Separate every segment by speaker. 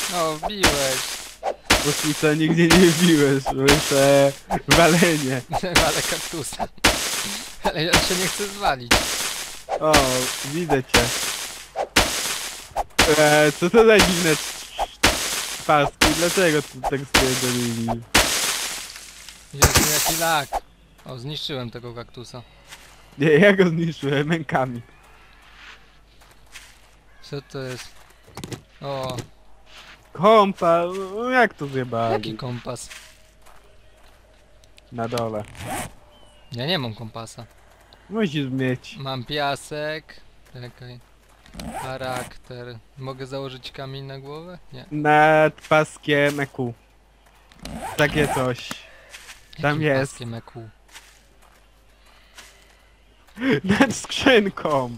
Speaker 1: O, wbiłeś.
Speaker 2: Bo co nigdzie nie wbiłeś, słyszę walenie.
Speaker 1: Ale kaktusa. Ale ja się nie chcę zwalić.
Speaker 2: O, widzę cię. Co to za dziwne paski? Dlaczego tu tak spierdolili?
Speaker 1: Jezu, jaki lak. O, zniszczyłem tego kaktusa.
Speaker 2: Nie, ja go zniszczyłem rękami.
Speaker 1: Co to jest? O,
Speaker 2: Kompa, no jak to
Speaker 1: jaki
Speaker 2: zjebali?
Speaker 1: kompas?
Speaker 2: Na dole.
Speaker 1: Ja nie mam kompasa.
Speaker 2: Musisz mieć.
Speaker 1: Mam piasek. Czekaj. Charakter. Mogę założyć kamień na głowę? Nie.
Speaker 2: Nad paskiem EQ. Takie coś. Tam
Speaker 1: Jakim
Speaker 2: jest.
Speaker 1: paskiem EQ?
Speaker 2: Nad skrzynką.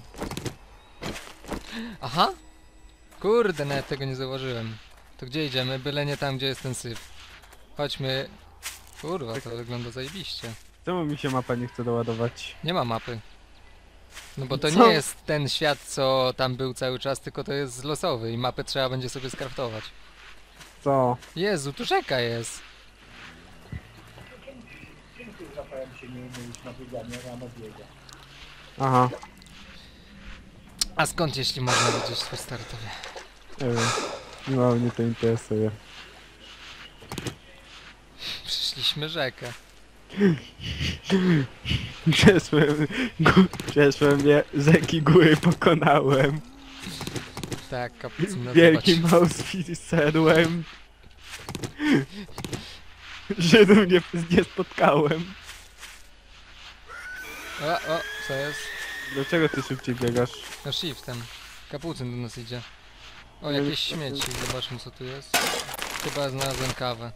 Speaker 1: Aha! Kurde, nawet tego nie zauważyłem. To gdzie idziemy? Byle nie tam, gdzie jest ten syf. Chodźmy. Kurwa, to wygląda zajebiście.
Speaker 2: Czemu mi się mapa nie chce doładować?
Speaker 1: Nie ma mapy. No bo to
Speaker 2: Co?
Speaker 1: nie jest ten świat, co tam był cały czas, tylko to jest losowy i mapę trzeba będzie sobie skraftować.
Speaker 2: Co?
Speaker 1: Jezu, tu rzeka jest.
Speaker 2: Aha.
Speaker 1: A skąd, jeśli można wiedzieć, to startowie?
Speaker 2: Nie wiem. No, mnie to interesuje.
Speaker 1: Przyszliśmy rzekę.
Speaker 2: Przeszłem rzeki, góry pokonałem.
Speaker 1: Tak, kapucyn nazywać.
Speaker 2: Wielki mouse zszedłem. Żydów nie spotkałem.
Speaker 1: O, co jest?
Speaker 2: Dlaczego ty szybciej biegasz?
Speaker 1: No shiftem. Kapucyn do nas idzie. O,
Speaker 2: No,
Speaker 1: jakieś śmieci. Zobaczmy, co tu jest. Chyba znalazłem kawę.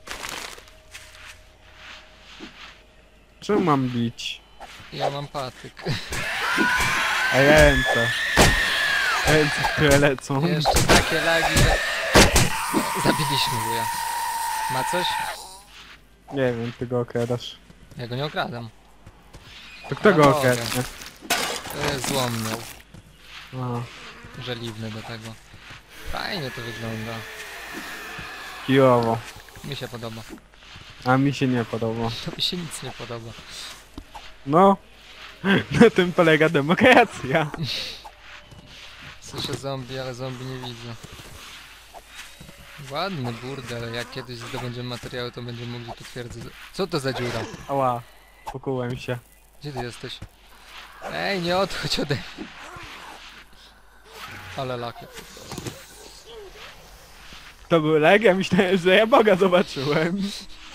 Speaker 2: Czemu mam bić?
Speaker 1: Ja mam patyk.
Speaker 2: A ręce. Ręce, które lecą.
Speaker 1: Jeszcze takie lagi, że... Zabiliśmy wuja. Ma coś?
Speaker 2: Nie wiem, ty go okradasz.
Speaker 1: Ja go nie okradam.
Speaker 2: To kto
Speaker 1: A,
Speaker 2: go
Speaker 1: mogę.
Speaker 2: okradnie?
Speaker 1: To jest złom miał.
Speaker 2: Aha.
Speaker 1: Żeliwny do tego. Fajnie to wygląda.
Speaker 2: Kijowo.
Speaker 1: Mi się podoba.
Speaker 2: A mi się nie podoba.
Speaker 1: To mi się nic nie podoba.
Speaker 2: No. Na tym polega demokracja.
Speaker 1: Słyszę zombie, ale zombie nie widzę. Ładny burdel, jak kiedyś zdobędziemy materiały, to będziemy mogli tu twierdzę. Co to za dziura?
Speaker 2: Ała. Pokułem się.
Speaker 1: Gdzie ty jesteś? Ej, nie odchodź ode mnie. Ale lakie.
Speaker 2: To był leg? Ja myślałem, że ja Boga zobaczyłem.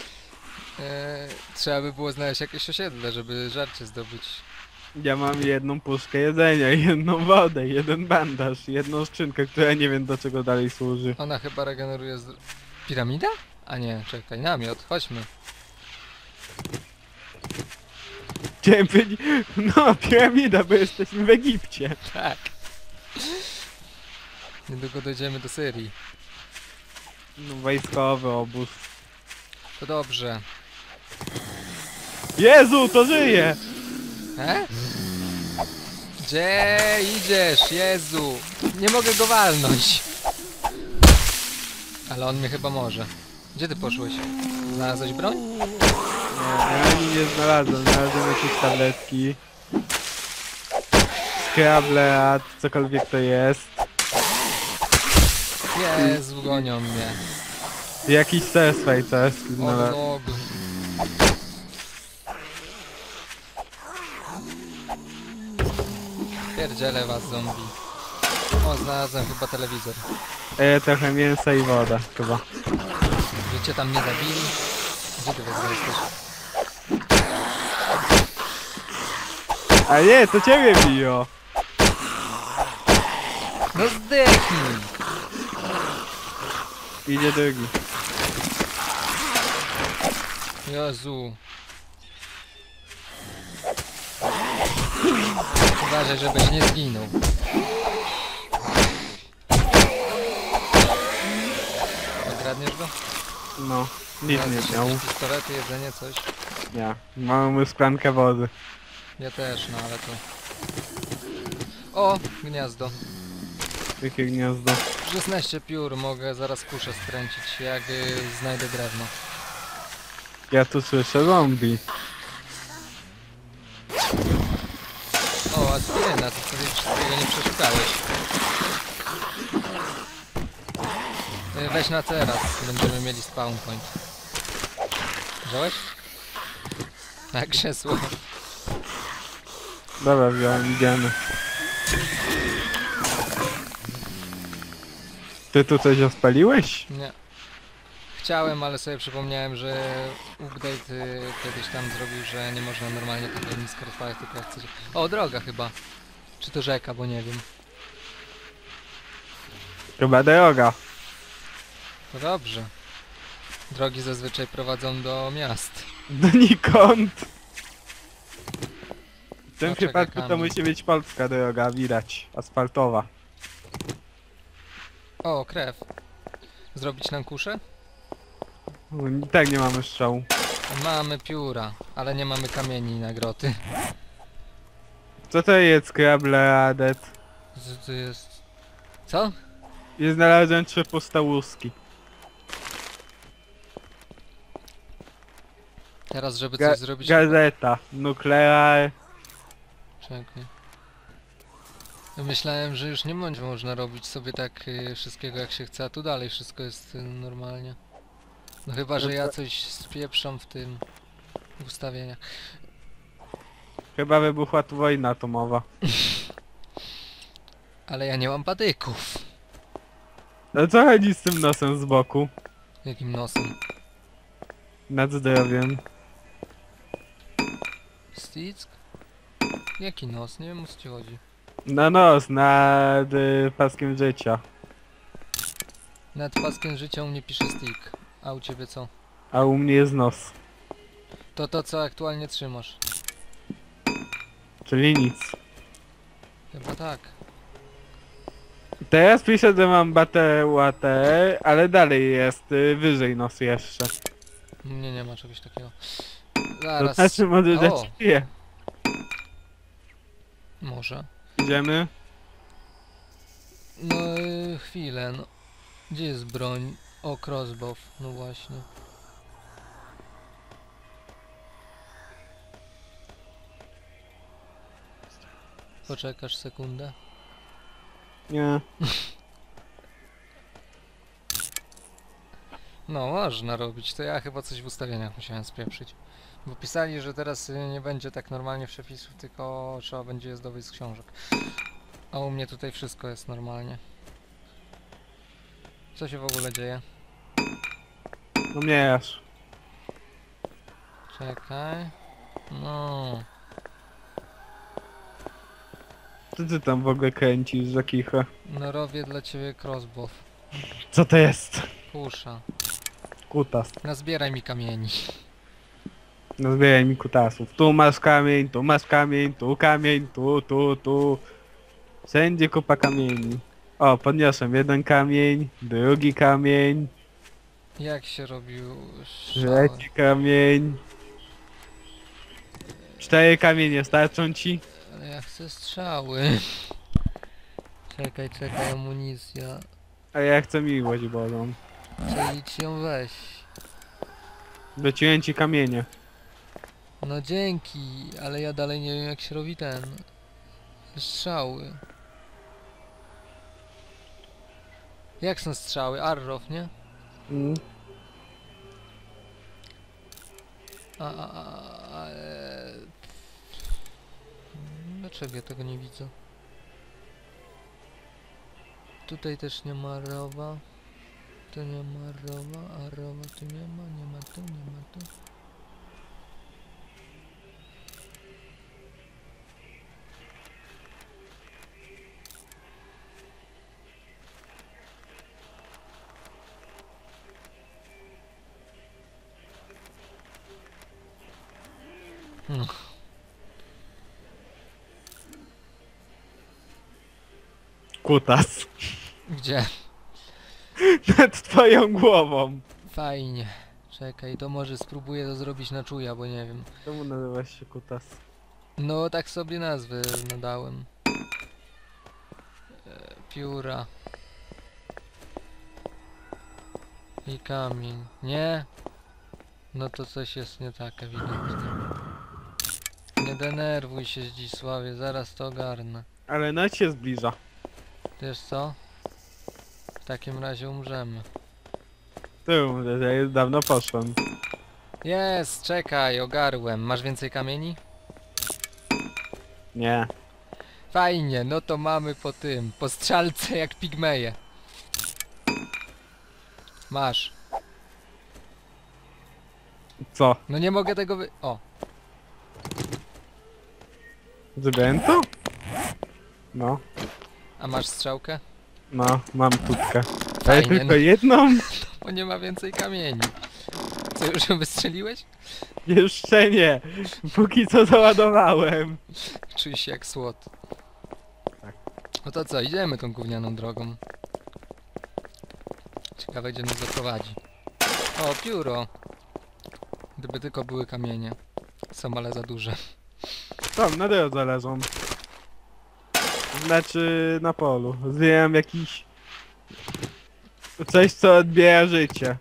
Speaker 1: Trzeba by było znaleźć jakieś osiedle, żeby żarcie zdobyć.
Speaker 2: Ja mam jedną puszkę jedzenia, jedną wodę, jeden bandaż, jedną skrzynkę, która nie wiem do czego dalej służy.
Speaker 1: Ona chyba regeneruje z... Piramida? A nie, czekaj, namiot, chodźmy.
Speaker 2: Chciałem powiedzieć, no piramida, bo jesteśmy w Egipcie.
Speaker 1: Tak. Niedługo dojdziemy do Syrii.
Speaker 2: No, wojskowy obóz.
Speaker 1: To dobrze.
Speaker 2: Jezu, to żyje!
Speaker 1: Gdzie idziesz, Jezu? Nie mogę go walnąć. Ale on mnie chyba może. Gdzie ty poszłeś? Znalazłeś broń?
Speaker 2: Nie, ja ani nie znalazłem, znalazłem jakieś tabletki. Scrabble, a cokolwiek to jest.
Speaker 1: Jezu, gonią mnie.
Speaker 2: Jakiś satisfy też
Speaker 1: O
Speaker 2: znalazłem.
Speaker 1: nogu. Pierdzielę was, zombie. O, znalazłem chyba telewizor.
Speaker 2: Trochę mięsa i woda chyba.
Speaker 1: Że cię tam nie zabili? Gdzie ty w ogóle jesteś?
Speaker 2: A nie, to ciebie biją.
Speaker 1: No zdechnij!
Speaker 2: Idzie drugi.
Speaker 1: Jezu. Uważaj, żebyś nie zginął. Okradniesz go?
Speaker 2: No, nic
Speaker 1: Znalazłeś
Speaker 2: nie miał.
Speaker 1: jakieś pistolety, jedzenie, coś?
Speaker 2: Nie, mamy szklankę wody.
Speaker 1: Ja też, no ale to... O! Gniazdo.
Speaker 2: Jakie gniazdo.
Speaker 1: 16 piór, mogę zaraz kuszę skręcić, jak znajdę drewno.
Speaker 2: Ja tu słyszę zombie.
Speaker 1: O, aspiryna, to sobie wszystkiego nie przeszukałeś. Weź na teraz, będziemy mieli spawn point. Wziąłeś? Na krzesło.
Speaker 2: Dobra, wziąłem, idziemy. Ty tu coś odpaliłeś?
Speaker 1: Nie. Chciałem, ale sobie przypomniałem, że update kiedyś tam zrobił, że nie można normalnie tego nisko rozpalać, tylko jak chcecie. O, droga chyba. Czy to rzeka, bo nie wiem.
Speaker 2: Chyba droga.
Speaker 1: To dobrze. Drogi zazwyczaj prowadzą do miast.
Speaker 2: Donikąd. W tym
Speaker 1: Poczekaj,
Speaker 2: przypadku to
Speaker 1: kamień.
Speaker 2: musi być polska droga, widać. Asfaltowa.
Speaker 1: O, krew. Zrobić nam kuszę?
Speaker 2: I tak nie mamy strzału.
Speaker 1: Mamy pióra, ale nie mamy kamieni na groty.
Speaker 2: Co to jest Scrabble Adet?
Speaker 1: Co to jest? Co?
Speaker 2: I znalazłem 3 puste łuski.
Speaker 1: Teraz, żeby coś zrobić...
Speaker 2: Gazeta, nuklear.
Speaker 1: Czekaj. Myślałem, że już nie będzie można robić sobie tak wszystkiego jak się chce, a tu dalej wszystko jest normalnie. No chyba, że ja coś spieprzam w tym w ustawieniach.
Speaker 2: Chyba wybuchła tu wojna atomowa.
Speaker 1: Ale ja nie mam patyków.
Speaker 2: No co chodzi z tym nosem z boku?
Speaker 1: Jakim nosem?
Speaker 2: Nad zdrowiem.
Speaker 1: Stick? Jaki nos? Nie wiem o co ci chodzi.
Speaker 2: Na nos, nad paskiem życia.
Speaker 1: Nad paskiem życia u mnie pisze stick. A u ciebie co?
Speaker 2: A u mnie jest nos.
Speaker 1: To co aktualnie trzymasz.
Speaker 2: Czyli nic.
Speaker 1: Chyba tak.
Speaker 2: Teraz piszę, że mam water, ale dalej jest wyżej nos jeszcze.
Speaker 1: U mnie nie ma czegoś takiego.
Speaker 2: To
Speaker 1: Zaraz.
Speaker 2: znaczy może
Speaker 1: O!
Speaker 2: dać je.
Speaker 1: Może.
Speaker 2: Idziemy?
Speaker 1: No chwilę, no. Gdzie jest broń? O, crossbow, no właśnie. Poczekasz sekundę.
Speaker 2: Nie.
Speaker 1: No, można robić, to ja chyba coś w ustawieniach musiałem spieprzyć. Bo pisali, że teraz nie będzie tak normalnie przepisów, tylko trzeba będzie je zdobyć z książek. A u mnie tutaj wszystko jest normalnie. Co się w ogóle dzieje?
Speaker 2: No miesz.
Speaker 1: Czekaj. No.
Speaker 2: Co ty tam w ogóle kręcisz za kichę?
Speaker 1: No robię dla ciebie crossbow.
Speaker 2: Co to jest?
Speaker 1: Kusza.
Speaker 2: Kutas.
Speaker 1: Nazbieraj mi kamieni.
Speaker 2: No zbieraj mi kutasów. Tu masz kamień, tu masz kamień, tu kamień, tu. Wszędzie kupa kamieni. O, podniosłem jeden kamień, drugi kamień,
Speaker 1: Jak się robił strzały?
Speaker 2: trzeci kamień. 4 kamienie starczą ci?
Speaker 1: Ale ja chcę strzały. Czekaj, amunicja.
Speaker 2: A ja chcę miłość Bożą.
Speaker 1: Chcę idź ją weź.
Speaker 2: Wróciłem ci kamienie.
Speaker 1: No dzięki, ale ja dalej nie wiem jak się robi ten... strzały. Jak są strzały? Arrow, nie?
Speaker 2: Mm.
Speaker 1: Dlaczego ja tego nie widzę? Tutaj też nie ma rowa. Tu nie ma rowa, a rowa tu nie ma, nie ma tu, nie ma tu. Hmm.
Speaker 2: Kutas.
Speaker 1: Gdzie?
Speaker 2: Nad twoją głową.
Speaker 1: Fajnie. Czekaj, to może spróbuję to zrobić na czuja, bo nie wiem.
Speaker 2: Czemu nazywasz się kutas?
Speaker 1: No tak sobie nazwę nadałem. Pióra. I kamień. Nie? No to coś jest nie tak ewidentnie. Nie denerwuj się, Zdzisławie, zaraz to ogarnę.
Speaker 2: Ale noc się zbliża.
Speaker 1: Wiesz co? W takim razie umrzemy.
Speaker 2: Tu, że ja już dawno poszłem.
Speaker 1: Jest, czekaj, ogarłem. Masz więcej kamieni?
Speaker 2: Nie.
Speaker 1: Fajnie, no to mamy po tym, po strzelce jak pigmeje. Masz.
Speaker 2: Co?
Speaker 1: No nie mogę tego O,
Speaker 2: Zrobiłem to? No.
Speaker 1: a masz strzałkę?
Speaker 2: No, mam tutkę. Ale
Speaker 1: Fajnie,
Speaker 2: tylko
Speaker 1: no,
Speaker 2: jedną?
Speaker 1: bo nie ma więcej kamieni. Co, już ją wystrzeliłeś?
Speaker 2: Jeszcze nie. Póki co załadowałem.
Speaker 1: Czuj się jak słod.
Speaker 2: Tak.
Speaker 1: No to co, idziemy tą gównianą drogą. Ciekawe, gdzie nas zaprowadzi. O, pióro. Gdyby tylko były kamienie. Są ale za duże.
Speaker 2: Tam, na drodze leżą. Znaczy, na polu. Zjem jakiś... Coś, co odbiera życie.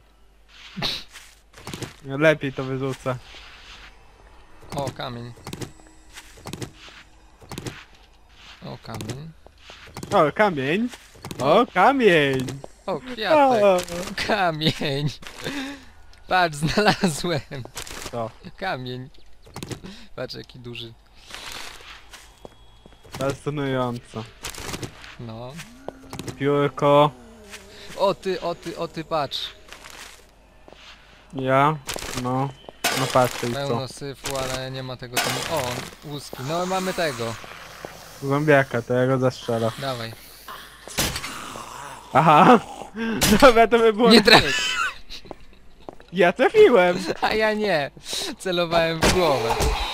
Speaker 2: Lepiej to wyrzucę.
Speaker 1: O, kamień. O, kamień.
Speaker 2: O, kamień. O, kamień.
Speaker 1: O, kwiatek.
Speaker 2: O,
Speaker 1: Kamień. Patrz, znalazłem.
Speaker 2: Co?
Speaker 1: Kamień. Patrz, jaki duży.
Speaker 2: Fascynująco.
Speaker 1: No.
Speaker 2: Piórko.
Speaker 1: O ty, patrz.
Speaker 2: Ja. No. No patrzę i co?
Speaker 1: Pełno syfu, ale nie ma tego tam. O, łuski. No, mamy tego.
Speaker 2: Zombiaka, to ja go zastrzelę.
Speaker 1: Dawaj.
Speaker 2: Aha! Dobra, to by było...
Speaker 1: Nie traf...
Speaker 2: Ja trafiłem!
Speaker 1: A ja nie. Celowałem w głowę.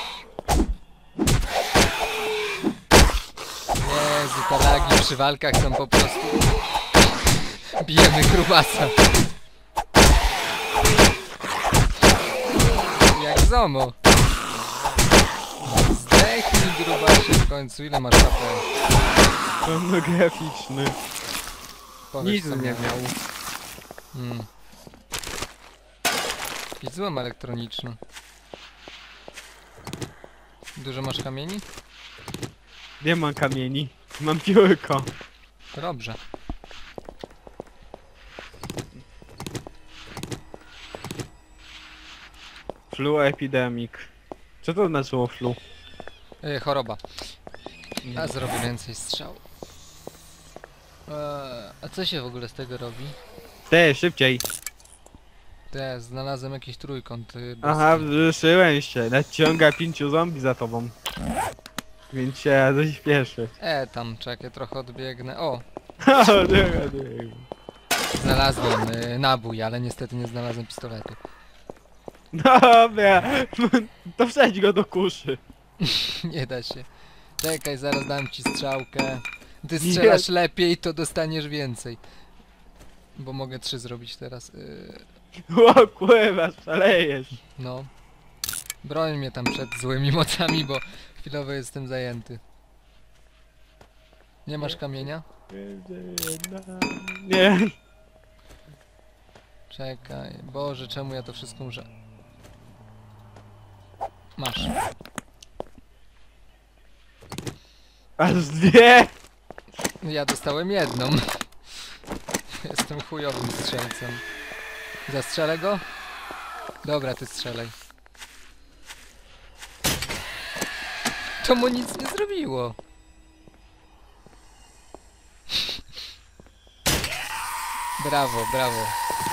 Speaker 1: Jezu, te lagi przy walkach są po prostu... Bijemy grubasa. Jak zomo. Zdechnij grubasie w końcu. Ile masz HP?
Speaker 2: Pornograficzny.
Speaker 1: Powiedz,
Speaker 2: Nic
Speaker 1: co
Speaker 2: nie
Speaker 1: miał.
Speaker 2: miał.
Speaker 1: Jakiś złom elektroniczny. Dużo masz kamieni?
Speaker 2: Nie mam kamieni. Mam piórko.
Speaker 1: Dobrze.
Speaker 2: Flu epidemic. Co to znaczyło flu?
Speaker 1: Choroba. A zrobię więcej strzał. A co się w ogóle z tego robi?
Speaker 2: Ty, szybciej.
Speaker 1: Znalazłem jakiś trójkąt.
Speaker 2: Aha,
Speaker 1: boski.
Speaker 2: wzruszyłem się. Nadciąga 5 zombie za tobą. Więc się coś śpieszy.
Speaker 1: Tam, czekaj, trochę odbiegnę. O,
Speaker 2: O, dobra, dobra.
Speaker 1: znalazłem nabój, ale niestety nie znalazłem pistoletu.
Speaker 2: Dobra, to wsadź go do kuszy.
Speaker 1: Nie da się. Czekaj, zaraz dam ci strzałkę. Ty strzelasz lepiej, to dostaniesz więcej. Bo mogę 3 zrobić teraz.
Speaker 2: O kurwa, szalejesz.
Speaker 1: No. Broń mnie tam przed złymi mocami, bo chwilowo jestem zajęty. Nie masz kamienia?
Speaker 2: Nie.
Speaker 1: Czekaj. Boże, czemu ja to wszystko muszę... Masz.
Speaker 2: Aż dwie.
Speaker 1: Ja dostałem jedną. Jestem chujowym strzelcem. Zastrzelę go? Dobra, ty strzelaj. To mu nic nie zrobiło. Brawo, brawo.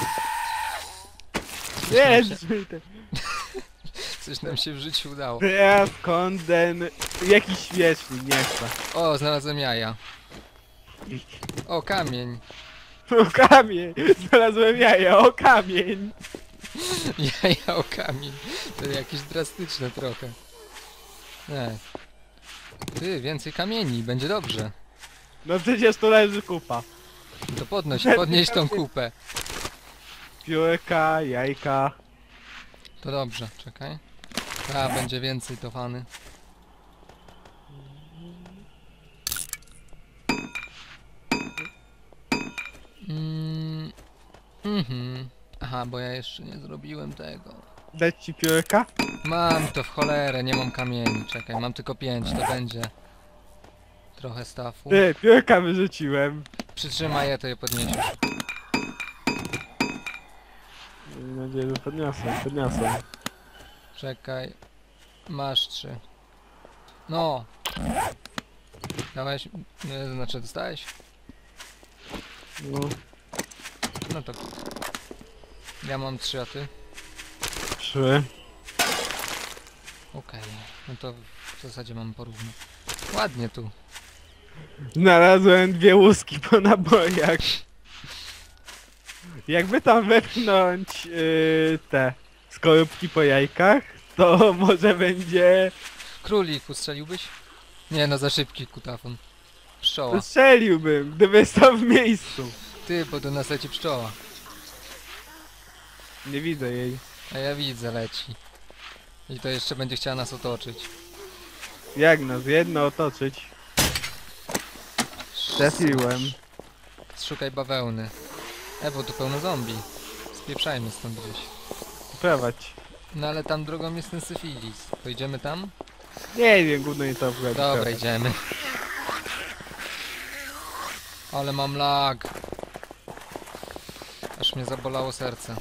Speaker 2: Jest.
Speaker 1: Coś nam się w życiu udało.
Speaker 2: Teraz konden... Jakiś śmieszny, nie chcę.
Speaker 1: O, znalazłem jaja. O, kamień.
Speaker 2: O kamień! Znalazłem jaja, o kamień!
Speaker 1: Jaja o kamień. To jakieś drastyczne trochę. Nie. Ty, więcej kamieni, będzie dobrze.
Speaker 2: No przecież tu leży kupa.
Speaker 1: To podnieś tą kupę.
Speaker 2: Piórka, jajka.
Speaker 1: To dobrze, czekaj. A, będzie więcej to fany. Mhm. Aha, bo ja jeszcze nie zrobiłem tego.
Speaker 2: Dać ci piórka?
Speaker 1: Mam to w cholerę, nie mam kamieni. Czekaj, mam tylko 5, to będzie trochę stafu.
Speaker 2: Ty, piórka wyrzuciłem.
Speaker 1: Przytrzymaj je, to je podniesiesz.
Speaker 2: Mam nadzieję, że podniosę.
Speaker 1: Czekaj. Masz 3. No. Dałeś? Nie, znaczy dostałeś?
Speaker 2: No,
Speaker 1: No to... Ja mam 3, a ty?
Speaker 2: 3.
Speaker 1: Okej. No to w zasadzie mam porówno. Ładnie tu.
Speaker 2: Znalazłem 2 łuski po nabojach. Jakby tam wepchnąć te skorupki po jajkach, to może będzie...
Speaker 1: Królik, ustrzeliłbyś? Nie, no za szybki kutafon. Pszczoła.
Speaker 2: Strzeliłbym, gdyby stał w miejscu.
Speaker 1: Ty, bo do nas leci pszczoła.
Speaker 2: Nie widzę jej.
Speaker 1: A ja widzę, leci. I to jeszcze będzie chciała nas otoczyć.
Speaker 2: Jak nas jedno otoczyć? Trafiłem.
Speaker 1: Szukaj bawełny. Bo tu pełno zombie. Spieprzajmy stąd gdzieś.
Speaker 2: Prowadź.
Speaker 1: No ale tam drogą jest ten syfilis. Pojedziemy tam?
Speaker 2: Nie wiem, gówno nie to obchodzi.
Speaker 1: Dobra,
Speaker 2: prowadź.
Speaker 1: idziemy. Ale mam lag. Aż mnie zabolało serce.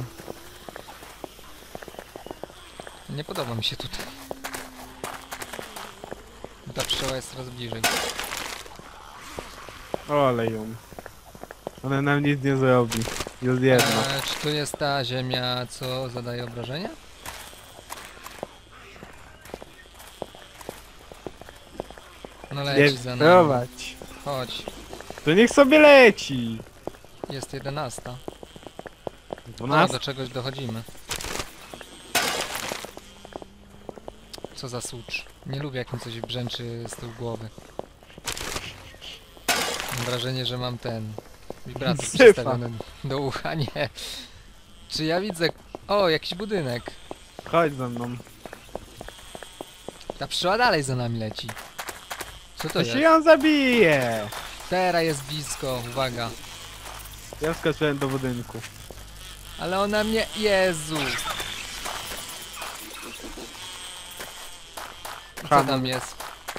Speaker 1: Nie podoba mi się tutaj. Ta pszczoła jest coraz bliżej.
Speaker 2: Olej ją. Ona nam nic nie zrobi. Jest jedna.
Speaker 1: Czy tu jest ta ziemia, co zadaje obrażenia? No
Speaker 2: Nie
Speaker 1: leci za nami.
Speaker 2: prowadź.
Speaker 1: Chodź.
Speaker 2: To niech sobie leci.
Speaker 1: Jest 11. No,
Speaker 2: 12.
Speaker 1: do czegoś dochodzimy. Co za sucz. Nie lubię jak mi coś brzęczy z tyłu głowy. Mam wrażenie, że mam ten... wibrator
Speaker 2: Syfa.
Speaker 1: przystawiony do ucha, nie. Czy ja widzę... O, jakiś budynek.
Speaker 2: Chodź ze mną.
Speaker 1: Ta pszczoła dalej za nami leci. Co to
Speaker 2: To
Speaker 1: jest?
Speaker 2: się ją zabije.
Speaker 1: Teraz jest blisko, uwaga.
Speaker 2: Ja wskoczyłem do budynku.
Speaker 1: Ale ona mnie... Jezu! Co
Speaker 2: Ham.
Speaker 1: tam jest?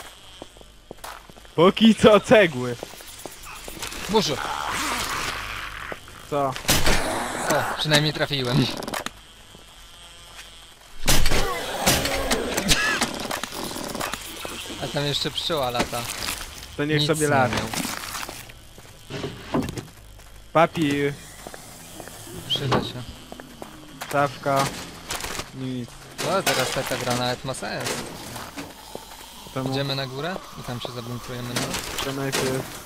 Speaker 2: Póki co cegły.
Speaker 1: Boże!
Speaker 2: Co?
Speaker 1: O, przynajmniej trafiłem. A tam jeszcze pszczoła lata.
Speaker 2: To niech
Speaker 1: Nic
Speaker 2: sobie
Speaker 1: nie
Speaker 2: lata.
Speaker 1: miał.
Speaker 2: Papier,
Speaker 1: Przyda się.
Speaker 2: szafka. Nic.
Speaker 1: O, teraz taka gra nawet ma sens.
Speaker 2: Temu
Speaker 1: Idziemy na górę i tam się zablokujemy na...
Speaker 2: to najpierw.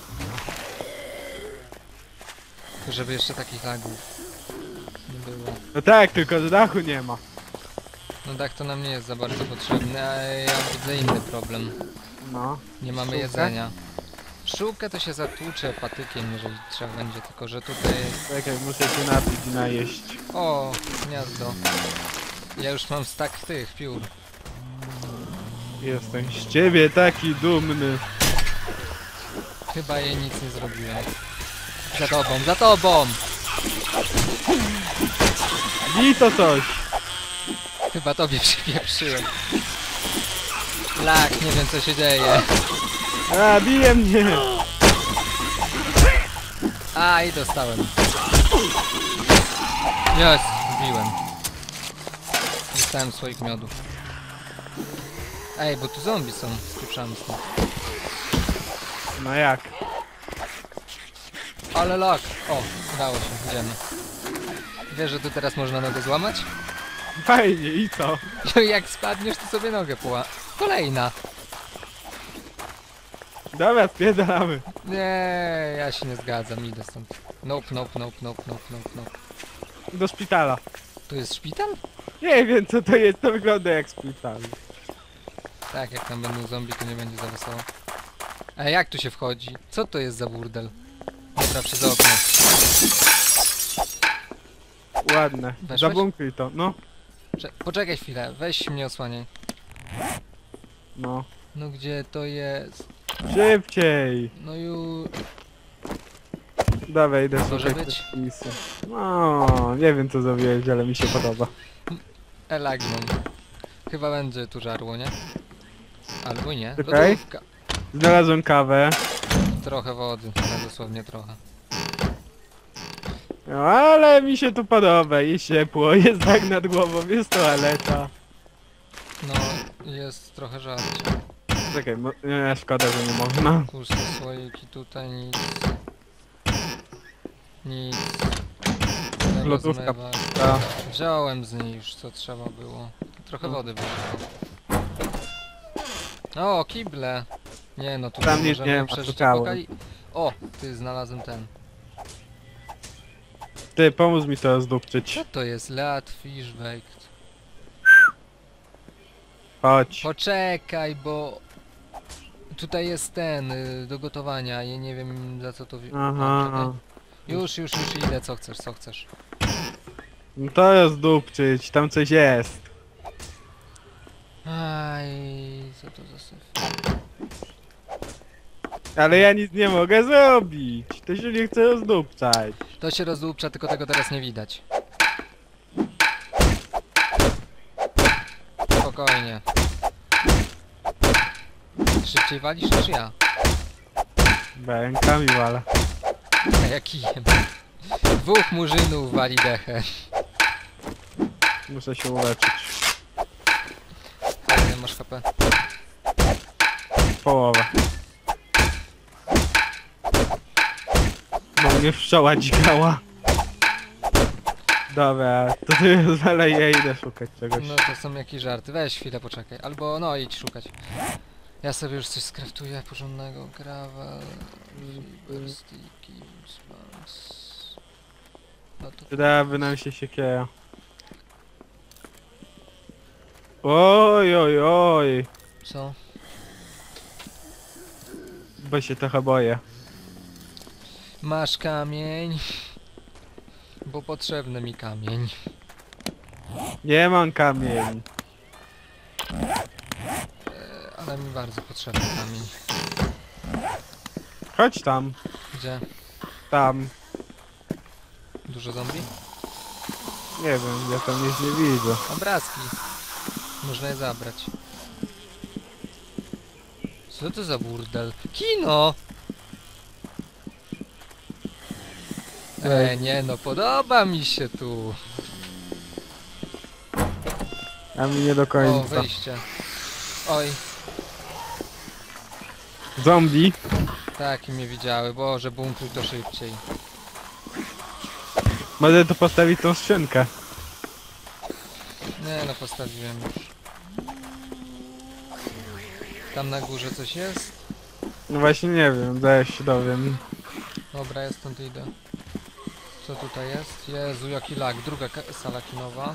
Speaker 1: Żeby jeszcze takich lagów nie było.
Speaker 2: No tak, tylko że dachu nie ma.
Speaker 1: No dach to nam nie jest za bardzo potrzebny, a ja widzę inny problem.
Speaker 2: No.
Speaker 1: Nie mamy
Speaker 2: Pszczółkę?
Speaker 1: jedzenia. Pszczółkę to się zatłucze patykiem, jeżeli trzeba będzie, tylko że tutaj...
Speaker 2: Czekaj, muszę się napić i najeść.
Speaker 1: O, gniazdo. Ja już mam stak tych piór.
Speaker 2: Jestem z ciebie taki dumny.
Speaker 1: Chyba jej nic nie zrobiłem. Za tobą, za tobą!
Speaker 2: I to coś.
Speaker 1: Chyba tobie przypieprzyłem. Lak, nie wiem co się dzieje.
Speaker 2: A, bije mnie.
Speaker 1: A, i dostałem. Jest, wbiłem. Dostałem swoich miodów. Ej, bo tu zombie są, spieprzamy stąd.
Speaker 2: No jak?
Speaker 1: Ale lak! O, udało się, idziemy. Wiesz, że tu teraz można nogę złamać?
Speaker 2: Fajnie, i co?
Speaker 1: Jak spadniesz, to sobie nogę poła... Kolejna!
Speaker 2: Dobra, spierdalamy.
Speaker 1: Nie, ja się nie zgadzam, idę stąd. Nope, nope, nope, nope, nope, nope, nope.
Speaker 2: Do szpitala.
Speaker 1: Tu jest szpital?
Speaker 2: Nie wiem co to jest, to wygląda jak szpital.
Speaker 1: Tak, jak tam będą zombie, to nie będzie za wesoło. A jak tu się wchodzi? Co to jest za burdel? Dobra, przez okno.
Speaker 2: Ładne.
Speaker 1: Weszłeś?
Speaker 2: Zabunkruj to, no.
Speaker 1: Poczekaj chwilę, weź mnie osłaniaj.
Speaker 2: No.
Speaker 1: No gdzie to jest?
Speaker 2: Szybciej.
Speaker 1: No już...
Speaker 2: Dawaj, idę
Speaker 1: Może
Speaker 2: szukać
Speaker 1: być.
Speaker 2: misji. No, nie wiem co zrobiłeś, ale mi się podoba.
Speaker 1: Elagnum. Chyba będzie tu żarło, nie? Albo nie.
Speaker 2: Czekaj.
Speaker 1: Lodówka.
Speaker 2: Znalazłem kawę.
Speaker 1: Trochę wody, no dosłownie trochę.
Speaker 2: No, ale mi się tu podoba, jest ciepło, jest tak nad głową, jest toaleta.
Speaker 1: No, jest trochę żarcie.
Speaker 2: Czekaj, nie, szkoda, że nie można.
Speaker 1: Puste słoiki tutaj, nic. Nic. Tego
Speaker 2: Lodówka
Speaker 1: zmywasz.
Speaker 2: pusta.
Speaker 1: Wziąłem z niej już co trzeba było. Trochę wody było. O, kible! Nie no, tu
Speaker 2: Tam nic
Speaker 1: możemy
Speaker 2: nie ma,
Speaker 1: przeżyć
Speaker 2: szukałem.
Speaker 1: O, ty, znalazłem ten.
Speaker 2: Ty, pomóż mi to zdupczyć.
Speaker 1: Co to jest? Lead Fish Baked.
Speaker 2: Chodź.
Speaker 1: Poczekaj, bo... Tutaj jest ten, do gotowania, ja nie wiem za co to...
Speaker 2: Aha.
Speaker 1: Już idę, co chcesz, co chcesz.
Speaker 2: No to jest zdupczyć, tam coś jest.
Speaker 1: Aj, co to za syf?
Speaker 2: Ale ja nic nie mogę zrobić. To się nie chce rozdupczać.
Speaker 1: To się rozdłupcza, tylko tego teraz nie widać. Spokojnie. Szybciej walisz niż ja.
Speaker 2: Rękami wala.
Speaker 1: A ja kijem. Dwóch murzynów wali dechę.
Speaker 2: Muszę się uleczyć.
Speaker 1: Ile masz HP?
Speaker 2: Połowa. No mnie pszczoła dźgała. Dobra, to ty dalej, ja idę szukać czegoś.
Speaker 1: No to są jakieś żarty. Weź chwilę, poczekaj. Albo no idź szukać. Ja sobie już coś skraftuję porządnego. Gravel, Reaper, Sticky, Spans. No to...
Speaker 2: Przydałaby nam się siekiera. Oj, oj, oj.
Speaker 1: Co?
Speaker 2: Bo się trochę boję.
Speaker 1: Masz kamień? Bo potrzebny mi kamień.
Speaker 2: Nie mam kamień.
Speaker 1: Ale mi bardzo potrzebny kamień.
Speaker 2: Chodź tam.
Speaker 1: Gdzie?
Speaker 2: Tam.
Speaker 1: Dużo zombie?
Speaker 2: Nie wiem, ja tam nic nie widzę.
Speaker 1: Obrazki. Można je zabrać. Co to za burdel? Kino! Nie no, podoba mi się tu.
Speaker 2: A mi nie do
Speaker 1: O,
Speaker 2: końca.
Speaker 1: wyjście. Oj,
Speaker 2: Zombie.
Speaker 1: tak i mnie widziały. Boże, bunkruj to szybciej.
Speaker 2: Może tu postawić tą skrzynkę.
Speaker 1: Nie no, postawiłem już. Tam na górze coś jest?
Speaker 2: No właśnie nie wiem, zaraz się dowiem.
Speaker 1: Dobra, ja stąd idę. Co tutaj jest? Jezu, jaki lag. Druga sala kinowa.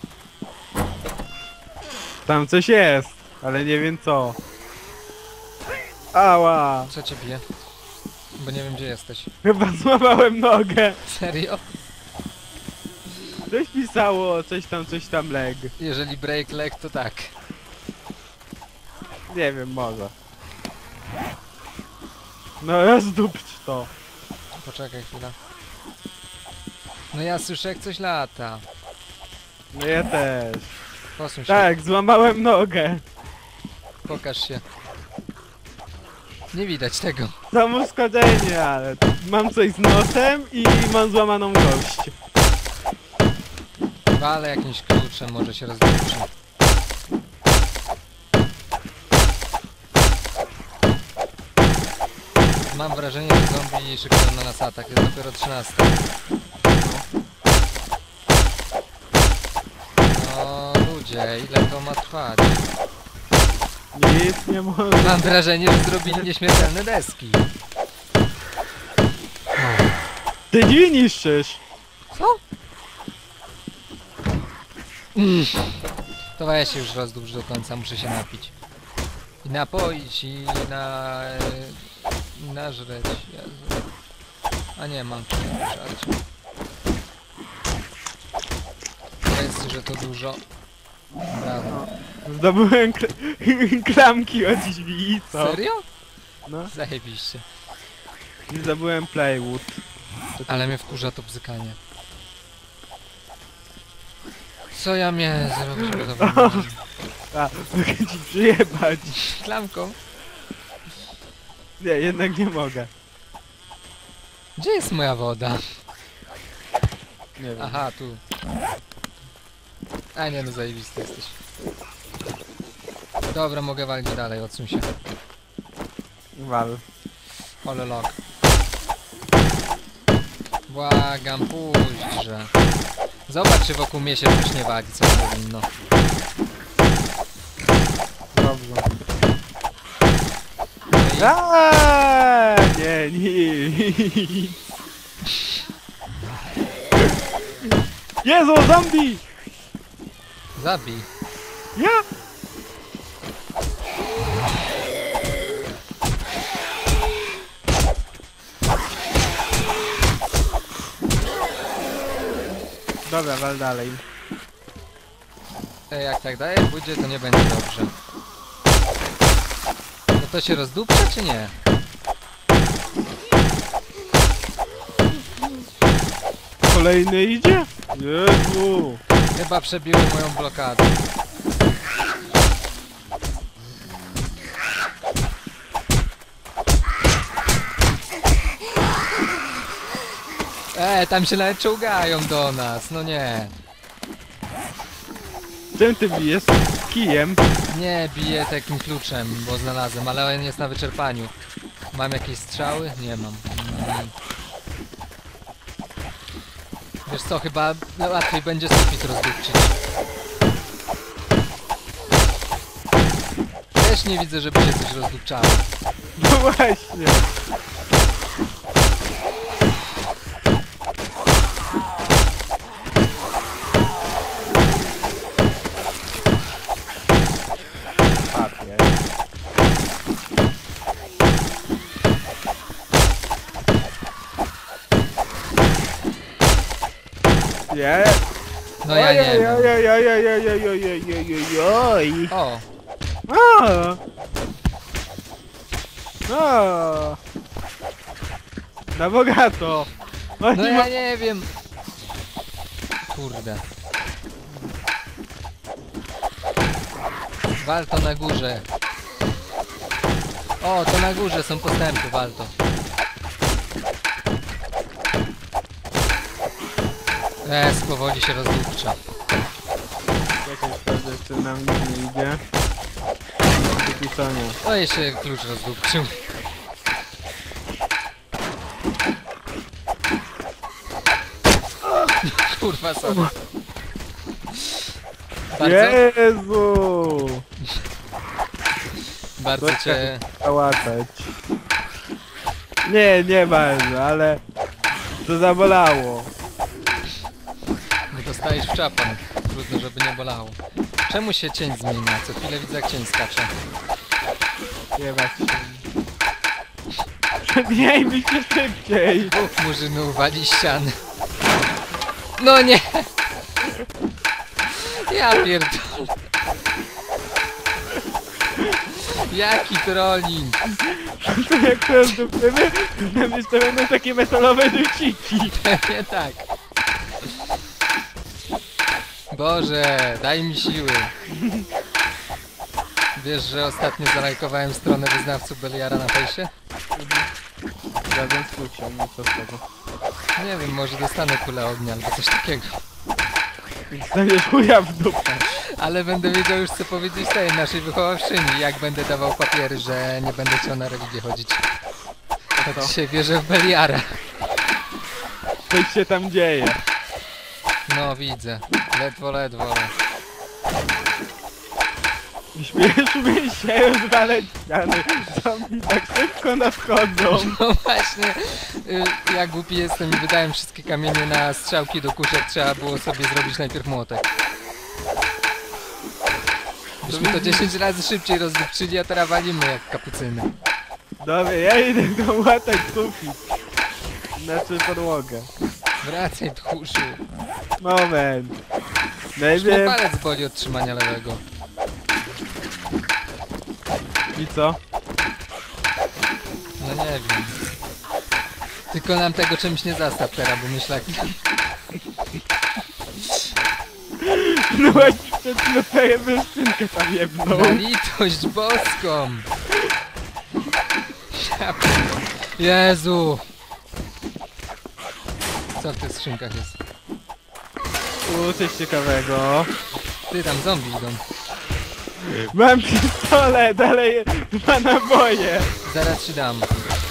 Speaker 2: Tam coś jest, ale nie wiem co. Ała!
Speaker 1: Co cię bije? Bo nie wiem gdzie jesteś.
Speaker 2: Chyba złamałem nogę.
Speaker 1: Serio?
Speaker 2: Coś pisało, coś tam leg.
Speaker 1: Jeżeli break leg to tak.
Speaker 2: Nie wiem, może. No rozdupcz to.
Speaker 1: Poczekaj chwilę. No ja słyszę jak coś lata.
Speaker 2: No ja też.
Speaker 1: Posuń się.
Speaker 2: Tak, złamałem nogę.
Speaker 1: Pokaż się. Nie widać tego.
Speaker 2: Samo uszkodzenie, ale mam coś z nosem i mam złamaną kość.
Speaker 1: Walę jakimś kluczem, może się rozwietrze. Mam wrażenie, że zombie szykują na nas atak. Jest dopiero 13. No ludzie, ile to ma trwać?
Speaker 2: Nic nie może.
Speaker 1: Mam wrażenie, że zrobili nieśmiertelne deski.
Speaker 2: Ty drzwi niszczysz.
Speaker 1: Co? To weź się już rozdłuż do końca, muszę się napić. I napoić, i nażreć. Jezu. A nie, mam tu żarcie. Jest, że to dużo. Brawo.
Speaker 2: Zdobyłem klamki od drzwi i co?
Speaker 1: Serio?
Speaker 2: No.
Speaker 1: Zajebiście.
Speaker 2: I zdobyłem plywood.
Speaker 1: Ale mnie wkurza to bzykanie. Co ja miałem zrobić, żeby to było?
Speaker 2: A, mogę ci przyjebać.
Speaker 1: Klamką?
Speaker 2: Nie, jednak nie mogę.
Speaker 1: Gdzie jest moja woda?
Speaker 2: Nie wiem.
Speaker 1: Aha, tu. A nie, no zajebisty jesteś. Dobra, mogę walić dalej, odsuń się.
Speaker 2: Wal.
Speaker 1: Ole log. Błagam, pójdźże. Zobacz, czy wokół mnie się już nie wali, co powinno.
Speaker 2: Dobrze.
Speaker 1: No i
Speaker 2: Aaaa! Nie, nie. Jezu, zombie!
Speaker 1: zabij.
Speaker 2: Ja? Dobra, wal dalej.
Speaker 1: Jak tak dalej pójdzie, to nie będzie dobrze. No to się rozdupcze, czy nie?
Speaker 2: Kolejny idzie? Jezu!
Speaker 1: Chyba przebiło moją blokadę. Tam się nawet czołgają do nas, no nie.
Speaker 2: Czym ty bijesz? Kijem?
Speaker 1: Nie, biję takim kluczem, bo znalazłem, ale on jest na wyczerpaniu. Mam jakieś strzały? Nie mam. Wiesz co, chyba łatwiej będzie sufit rozdupczyć. Też nie widzę, żeby się coś rozdupczało.
Speaker 2: No właśnie. Papier. Nie.
Speaker 1: No ja nie wiem.
Speaker 2: Ojojojojojojojojojojoj.
Speaker 1: O,
Speaker 2: A. A. Na bogato. Oni
Speaker 1: no
Speaker 2: ma...
Speaker 1: ja nie wiem. Kurde. Wal to na górze. O, to na górze są postępy, wal to. Powoli się rozdupcza.
Speaker 2: Jakoś sprawdzę, czy nam nic nie idzie. Póki co nie.
Speaker 1: O, jeszcze klucz rozdupczył. Kurwa, sorry. Bardzo,
Speaker 2: Jezu!
Speaker 1: bardzo
Speaker 2: Troszkę
Speaker 1: cię...
Speaker 2: załatać. Nie, nie bardzo, ale to zabolało.
Speaker 1: Dostajesz w czapan. Trudno, żeby nie bolało. Czemu się cień zmienia? Co chwilę widzę, jak cień skacze.
Speaker 2: Jebać się. Przebijajmy się szybciej!
Speaker 1: Dwóch murzynów wali ściany. No nie! Ja pierdolę. Jaki trolling!
Speaker 2: To jak to zdupcymy, to nam jeszcze będą takie metalowe druciki.
Speaker 1: Pewnie tak. Boże, daj mi siły. Wiesz, że ostatnio zalajkowałem stronę wyznawców Beliara na fejsie?
Speaker 2: Razem z Lucią, no co z tego.
Speaker 1: Nie wiem, może dostanę kulę ognia albo coś takiego.
Speaker 2: Staniesz chuja w dupę.
Speaker 1: Ale będę wiedział już, co powiedzieć tej naszej wychowawczyni, jak będę dawał papiery, że nie będę chciał na religię chodzić.
Speaker 2: Co?
Speaker 1: To dzisiaj wierzę w Beliara.
Speaker 2: Coś się tam dzieje.
Speaker 1: No widzę. Ledwo, ledwo.
Speaker 2: Śpieszmy się rozwalać ściany. Zombie tak szybko nadchodzą.
Speaker 1: No właśnie, ja głupi jestem i wydałem wszystkie kamienie na strzałki do kuszek. Trzeba było sobie zrobić najpierw młotek. Byśmy to 10 razy szybciej rozdupczyli, a teraz walimy jak kapucyny.
Speaker 2: Dobra, ja idę go łatać sufit. Znaczy podłogę.
Speaker 1: Wracaj, tchórzu.
Speaker 2: Moment.
Speaker 1: Już mnie
Speaker 2: Najpierw...
Speaker 1: palec boli od trzymania lewego.
Speaker 2: I co?
Speaker 1: No nie wiem. Tylko nam tego czymś nie zastaw teraz, bo myślę,
Speaker 2: No właśnie przed chwilą tę skrzynkę tam jebnął.
Speaker 1: na litość boską! Ja p- Jezu! Co w tych skrzynkach jest?
Speaker 2: Coś ciekawego.
Speaker 1: Ty, tam zombie idą.
Speaker 2: Mam pistolet, ale 2 naboje.
Speaker 1: Zaraz ci dam.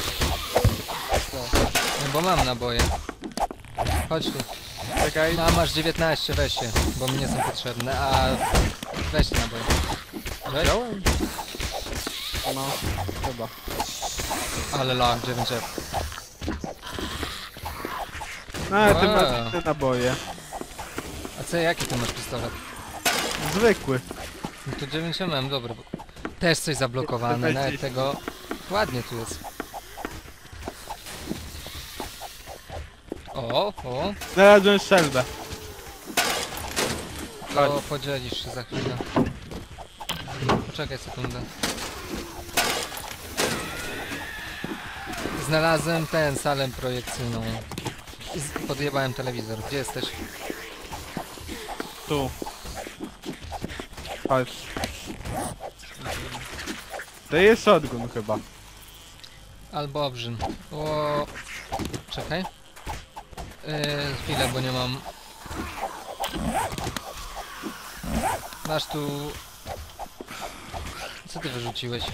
Speaker 1: No bo mam naboje. Chodź tu.
Speaker 2: Czekaj.
Speaker 1: No, masz 19, weź się, bo mi nie są potrzebne, a weź naboje. Weź?
Speaker 2: Wziąłem? No, chyba.
Speaker 1: Ale lag, 9F.
Speaker 2: No ale ty
Speaker 1: Wow.
Speaker 2: masz te naboje.
Speaker 1: A co, jaki ty masz pistolet?
Speaker 2: Zwykły.
Speaker 1: No to 9 mm, dobra. Bo... Też coś zablokowane, nawet tego... Ładnie tu jest. O,
Speaker 2: Znalazłem strzelbę.
Speaker 1: to podzielisz się za chwilę. Poczekaj sekundę. Znalazłem ten, salę projekcyjną. Podjebałem telewizor. Gdzie jesteś?
Speaker 2: Tu. Chodź. To jest shotgun chyba.
Speaker 1: Albo obrzyn. O, czekaj. Chwilę, bo nie mam. Masz tu... Co ty wyrzuciłeś?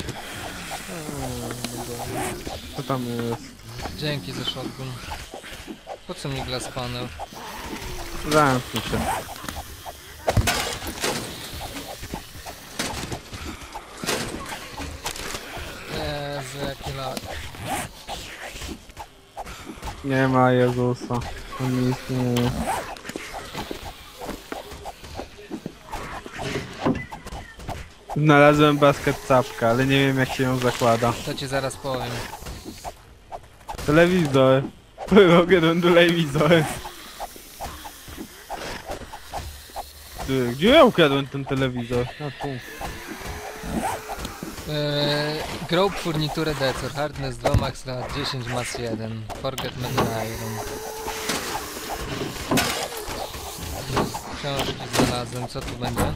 Speaker 2: Co tam jest?
Speaker 1: Dzięki za shotgun. Po co mi glass panel?
Speaker 2: Zamknij się.
Speaker 1: Jezu, jaki lag.
Speaker 2: Nie ma Jezusa. On nie istnieje. Znalazłem basket czapka, ale nie wiem jak się ją zakłada.
Speaker 1: To ci zaraz powiem.
Speaker 2: Telewizor. Mogę ten telewizor. Ty, gdzie ja ukradłem ten telewizor? A tu.
Speaker 1: Grow furniturę decor. Hardness 2, max lat 10, mass 1. Forget metal iron. Książki znalazłem. Co tu będzie?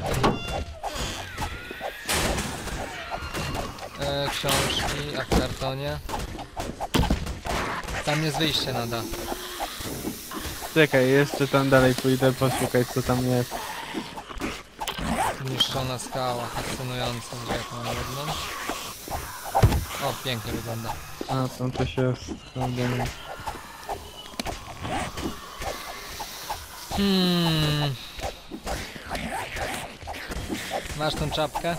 Speaker 1: Książki, a w kartonie? Tam jest wyjście na dach.
Speaker 2: Czekaj, jeszcze tam dalej pójdę poszukać co tam jest.
Speaker 1: Zniszczona skała, fascynująca, gdzie jak mam jedną. O, pięknie wygląda.
Speaker 2: A, tam coś jest. Dobra.
Speaker 1: Masz tą czapkę?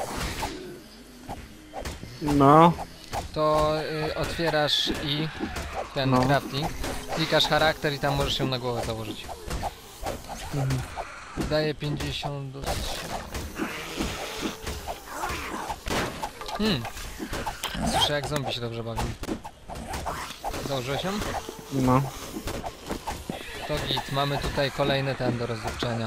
Speaker 2: No,
Speaker 1: To otwierasz i ten
Speaker 2: No.
Speaker 1: crafting. Klikasz charakter i tam możesz ją na głowę założyć. Daje 50 do... Słyszę jak zombie się dobrze bawią. Założyłeś ją?
Speaker 2: no.
Speaker 1: To git, mamy tutaj kolejny ten do rozliczenia.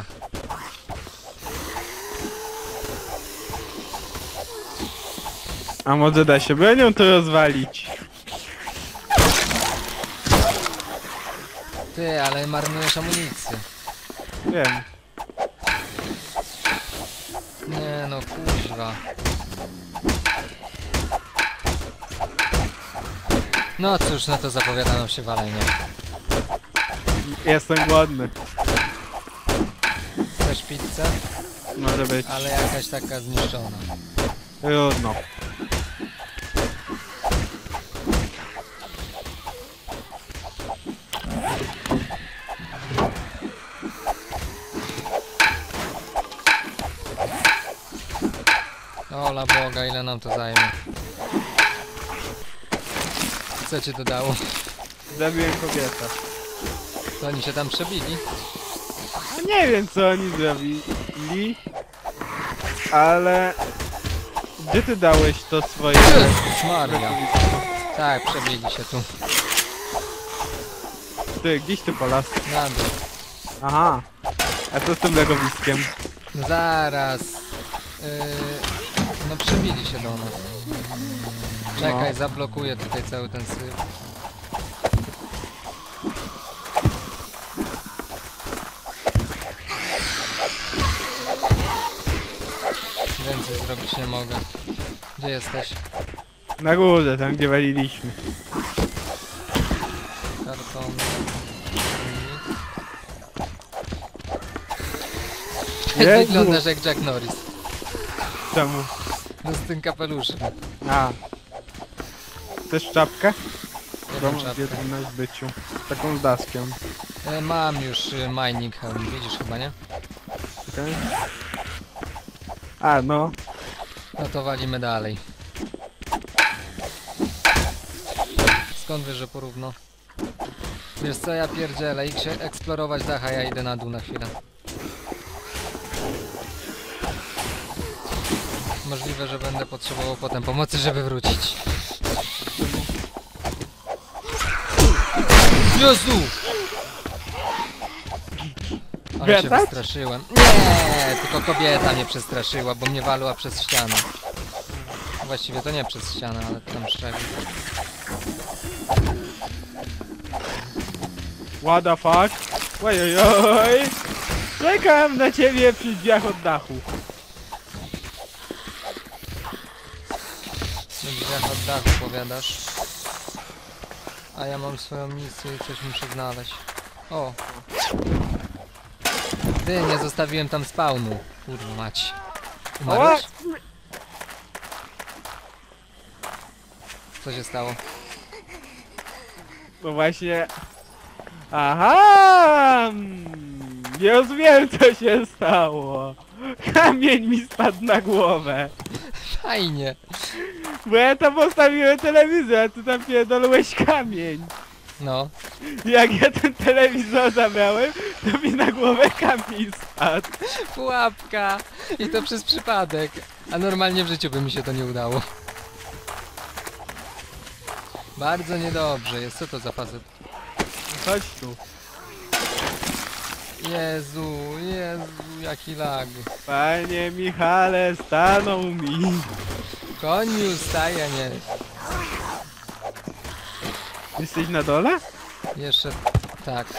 Speaker 2: A może da się bronią to rozwalić?
Speaker 1: Ty, ale marnujesz amunicję.
Speaker 2: Wiem.
Speaker 1: Nie no, kuźwa. No cóż, no to zapowiada nam się walenie.
Speaker 2: Jestem głodny.
Speaker 1: Chcesz pizzę?
Speaker 2: Może być.
Speaker 1: Ale jakaś taka zniszczona.
Speaker 2: Trudno.
Speaker 1: Ola Boga, ile nam to zajmie. Co ci to dało?
Speaker 2: Zabiłem kobietę.
Speaker 1: To oni się tam przebili?
Speaker 2: Nie wiem co oni zrobili, ale... Gdzie ty dałeś to swoje...
Speaker 1: Jezus Maria. Tak, przebili się tu.
Speaker 2: Ty, gdzieś ty polas?
Speaker 1: Na dół.
Speaker 2: Aha. A co z tym legowiskiem?
Speaker 1: Zaraz. No przebili się do nas. Czekaj,
Speaker 2: No.
Speaker 1: zablokuję tutaj cały ten syf. zrobić nie mogę. Gdzie jesteś?
Speaker 2: Na górze, tam gdzie waliliśmy.
Speaker 1: Karton.
Speaker 2: Jezu.
Speaker 1: Wyglądasz jak Jack Norris.
Speaker 2: Czemu?
Speaker 1: No z tym kapeluszem.
Speaker 2: A. Chcesz czapkę?
Speaker 1: Jaką
Speaker 2: Mam
Speaker 1: czapkę?
Speaker 2: wiedzę na zbyciu. Taką z daskiem.
Speaker 1: Mam już mining helm, widzisz chyba, nie?
Speaker 2: Czekaj. A, no.
Speaker 1: No to walimy dalej. Skąd wiesz, że porówno? Wiesz co, ja pierdzielę, idź się eksplorować dach, a ja idę na dół na chwilę. Możliwe, że będę potrzebował potem pomocy, żeby wrócić. Jezu! Ale się
Speaker 2: Wiatać?
Speaker 1: wystraszyłem. Nie, tylko kobieta mnie przestraszyła, bo mnie walła przez ścianę. Właściwie to nie przez ścianę, ale tam szczegół.
Speaker 2: What the fuck? Ojojoj! Czekam na ciebie przy drzwiach od dachu.
Speaker 1: Na drzwiach od dachu powiadasz. A ja mam swoją misję i coś muszę znaleźć. O! Ty, nie zostawiłem tam spawnu. Kurwa mać. Umarłeś? Co się stało?
Speaker 2: No właśnie... Aha! Już wiem co się stało. Kamień mi spadł na głowę.
Speaker 1: Fajnie!
Speaker 2: Bo ja tam postawiłem telewizor, a ty tam pierdolłeś kamień.
Speaker 1: No.
Speaker 2: Jak ja ten telewizor zabrałem, to mi na głowę kamień spadł.
Speaker 1: Pułapka! I to przez przypadek. A normalnie w życiu by mi się to nie udało. Bardzo niedobrze jest. Co to za facet?
Speaker 2: Chodź tu.
Speaker 1: Jezu, Jezu, jaki lag.
Speaker 2: Panie Michale, stanął mi.
Speaker 1: Koń mi ustaje, nie.
Speaker 2: Jesteś na dole?
Speaker 1: Jeszcze... tak.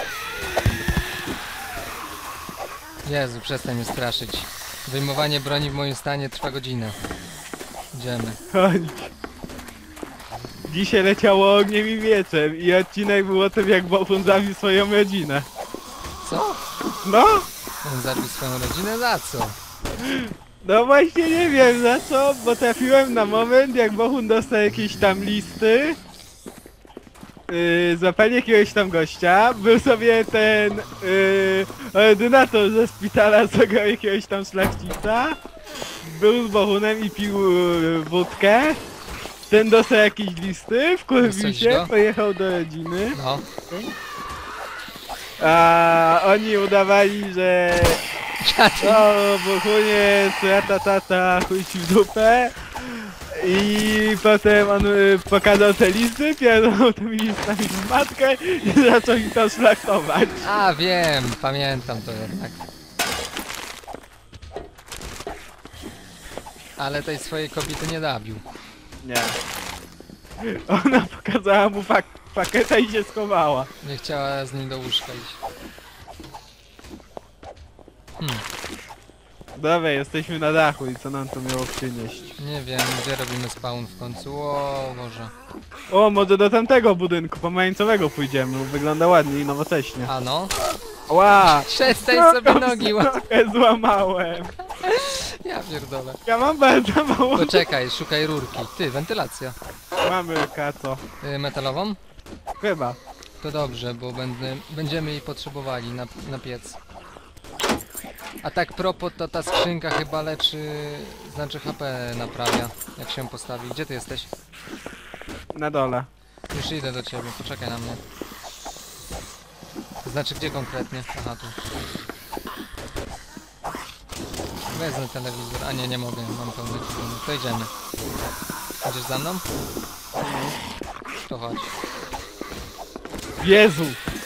Speaker 1: Jezu, przestań mnie straszyć. Wyjmowanie broni w moim stanie trwa godzinę. Idziemy.
Speaker 2: Chodź. Dzisiaj leciało ogniem i mieczem i odcinek był o tym, jak Bofun zabił swoją rodzinę.
Speaker 1: Co?
Speaker 2: No?
Speaker 1: On zabił swoją rodzinę? Za co?
Speaker 2: No właśnie nie wiem za co, bo trafiłem na moment, jak Bohun dostał jakieś tam listy. Złapanie jakiegoś tam gościa. Był sobie ten ordynator ze szpitala, co grał jakiegoś tam szlachcica. Był z Bohunem i pił wódkę. Ten dostał jakieś listy, wkurwił
Speaker 1: Wysłać
Speaker 2: się,
Speaker 1: go?
Speaker 2: pojechał do rodziny.
Speaker 1: No.
Speaker 2: A oni udawali, że o, Bohunie, tata, chuj ci w dupę. I potem on pokazał te listy, pierdolą tymi listami w matkę i zaczął ich to szlachtować.
Speaker 1: A, wiem, pamiętam to jednak. Ale tej swojej kobiety nie zabił.
Speaker 2: Nie. Ona pokazała mu paketa i się schowała.
Speaker 1: Nie chciała z nim do łóżka iść.
Speaker 2: Dobra, jesteśmy na dachu i co nam to miało przynieść?
Speaker 1: Nie wiem, gdzie robimy spawn w końcu. O, Boże.
Speaker 2: O, może do tamtego budynku pomarańczowego pójdziemy, bo wygląda ładnie i nowocześnie.
Speaker 1: A no?
Speaker 2: Ła!
Speaker 1: Przestań sobie nogi łapać.
Speaker 2: Trochę złamałem.
Speaker 1: Ja pierdolę.
Speaker 2: Ja mam bardzo mało.
Speaker 1: Poczekaj, szukaj rurki. Ty, wentylacja.
Speaker 2: Mamy kaco.
Speaker 1: Metalową?
Speaker 2: Chyba.
Speaker 1: To dobrze, bo będziemy jej potrzebowali na piec. A tak propos, to ta skrzynka chyba leczy, znaczy HP naprawia, jak się postawi. Gdzie ty jesteś?
Speaker 2: Na dole.
Speaker 1: Już idę do ciebie, poczekaj na mnie. To znaczy gdzie konkretnie? Aha, tu. Wezmę telewizor, a nie mogę, mam pełny telewizor. To idziemy. Idziesz za mną? To chodź.
Speaker 2: Jezu!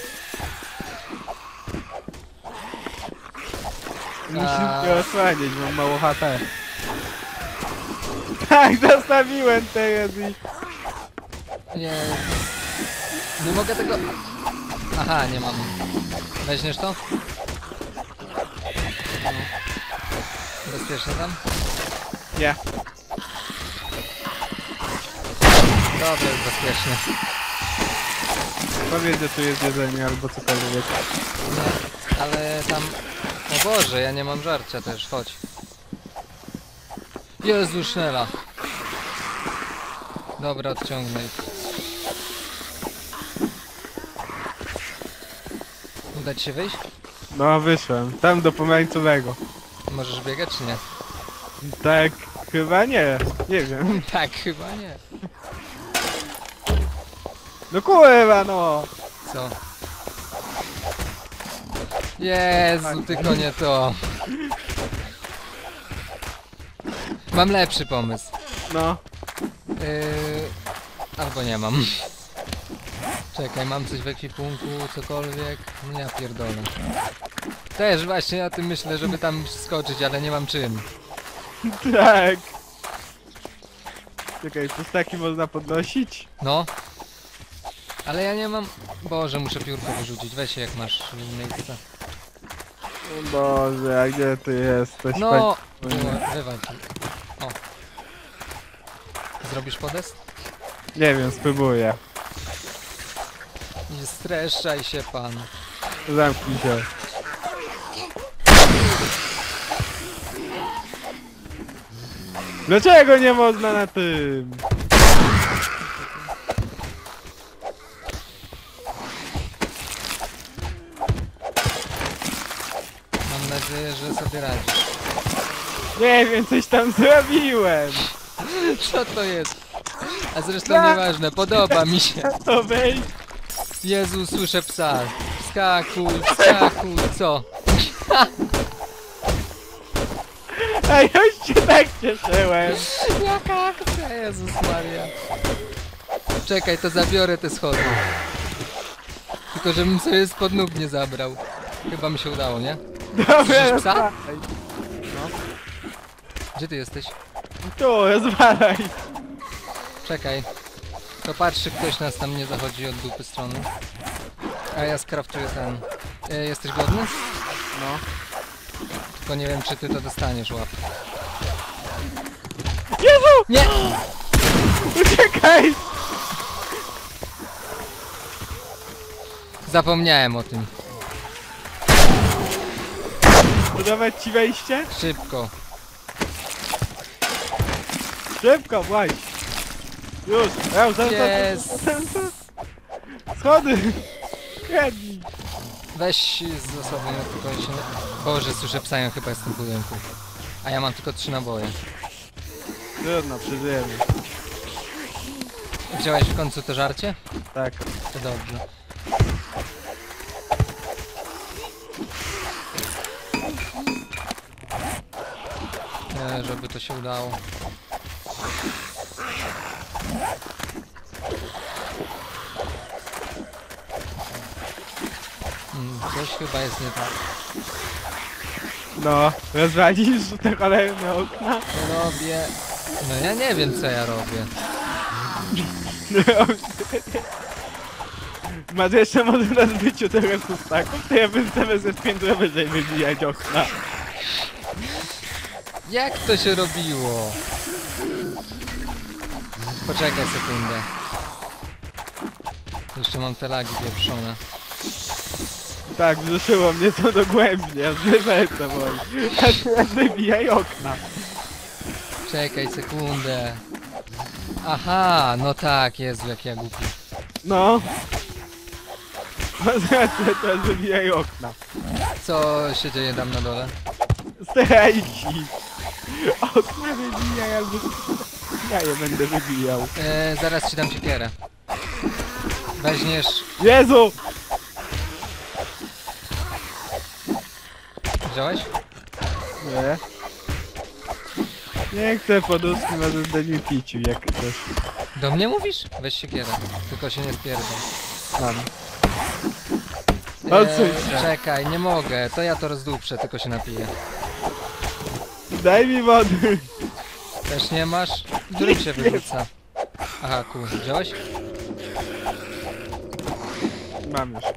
Speaker 2: Musisz mnie osłaniać, mam mało HP. Tak, zostawiłem teraz i...
Speaker 1: Nie. Nie mogę tego... Aha, nie mam. Weźmiesz to? No. Bezpiecznie tam?
Speaker 2: Nie.
Speaker 1: Dobra, jest bezpiecznie.
Speaker 2: Powiedz, że tu jest jedzenie albo cokolwiek.
Speaker 1: Nie, ale tam... O Boże, ja nie mam żarcia też, chodź. Jezu, sznela. Dobra, odciągnę ich. Uda ci się wyjść?
Speaker 2: No wyszłem. Tam do pomarańczowego.
Speaker 1: Możesz biegać czy nie?
Speaker 2: Tak, chyba nie. Nie wiem.
Speaker 1: Tak, chyba nie.
Speaker 2: No kurwa no!
Speaker 1: Co? Jezu, tylko nie to. Mam lepszy pomysł.
Speaker 2: No.
Speaker 1: Albo nie mam. Czekaj, mam coś w ekwipunku, cokolwiek. No ja pierdolę. Też właśnie o tym myślę, żeby tam skoczyć, ale nie mam czym.
Speaker 2: Tak. Czekaj, pustaki można podnosić?
Speaker 1: No. Ale ja nie mam... Boże, muszę piórko wyrzucić. Weź się jak masz miejsce.
Speaker 2: O Boże, a gdzie ty jesteś?
Speaker 1: No!
Speaker 2: Pani-
Speaker 1: Wywal. O. Zrobisz podest?
Speaker 2: Nie wiem, spróbuję.
Speaker 1: Nie streszczaj się pan.
Speaker 2: Zamknij się. Dlaczego nie można na tym?
Speaker 1: Mam nadzieję, że sobie radzisz.
Speaker 2: Nie wiem, coś tam zrobiłem.
Speaker 1: Co to jest? A zresztą nieważne, podoba mi się.
Speaker 2: To wejdź.
Speaker 1: Jezu, słyszę psa. Wskakuj, wskakuj, co?
Speaker 2: A już się tak cieszyłem.
Speaker 1: Jaka akcja, Jezus Maria. Czekaj, to zabiorę te schody. Tylko żebym sobie spod nóg nie zabrał. Chyba mi się udało, nie?
Speaker 2: Dobra,
Speaker 1: Słyszysz psa?
Speaker 2: rozwalaj.
Speaker 1: Gdzie ty jesteś?
Speaker 2: Tu, rozwalaj.
Speaker 1: Czekaj. To patrz, czy ktoś nas tam nie zachodzi od dupy strony. A ja skraftuję ten... jesteś głodny?
Speaker 2: No.
Speaker 1: Tylko nie wiem, czy ty to dostaniesz, łap.
Speaker 2: Jezu!
Speaker 1: Nie!
Speaker 2: Uciekaj!
Speaker 1: Zapomniałem o tym.
Speaker 2: Podawać ci wejście?
Speaker 1: Szybko.
Speaker 2: Szybko, właśnie. Już, zaraz.
Speaker 1: Jest!
Speaker 2: Schody! Kradnij.
Speaker 1: Weź z osobą, ja tylko się... Boże, słyszę psa, ja chyba jestem w budynku. A ja mam tylko 3 naboje.
Speaker 2: Trudno, przeżyjemy.
Speaker 1: Wziąłeś w końcu to żarcie?
Speaker 2: Tak.
Speaker 1: To dobrze. Żeby to się udało. Coś chyba jest nie tak.
Speaker 2: No, rozwalisz te cholerne okna?
Speaker 1: Robię... No ja nie wiem, co ja robię.
Speaker 2: Masz jeszcze może na zbyciu trochę pustaków, to ja bym zamiast ze piętro wyżej wybijać okna.
Speaker 1: Jak to się robiło? Poczekaj sekundę. Jeszcze mam te lagi pieprzone.
Speaker 2: Tak, wzruszyło mnie to dogłębnie, aż serce boli. A teraz wybijaj okna.
Speaker 1: Czekaj sekundę. Aha, no tak, Jezu, jak ja głupi.
Speaker 2: No. Masz rację, teraz wybijaj okna.
Speaker 1: Co się dzieje tam na dole?
Speaker 2: Strajki. Okna wybijaj albo... Ja je będę wybijał.
Speaker 1: Zaraz ci dam siekierę. Weźmiesz...
Speaker 2: Jezu!
Speaker 1: Wziąłeś?
Speaker 2: Nie. Nie chcę poduszki, możesz dać mi piciu, jak chcesz.
Speaker 1: Do mnie mówisz? Weź siekierę. Tylko się nie spierdol.
Speaker 2: Mam. Odsuń się.
Speaker 1: Czekaj, nie mogę. To ja to rozduprzę, tylko się napiję.
Speaker 2: Daj mi wody.
Speaker 1: Też nie masz? Którym się wyrzuca? Aha, kur. Wziąłeś?
Speaker 2: Mam już.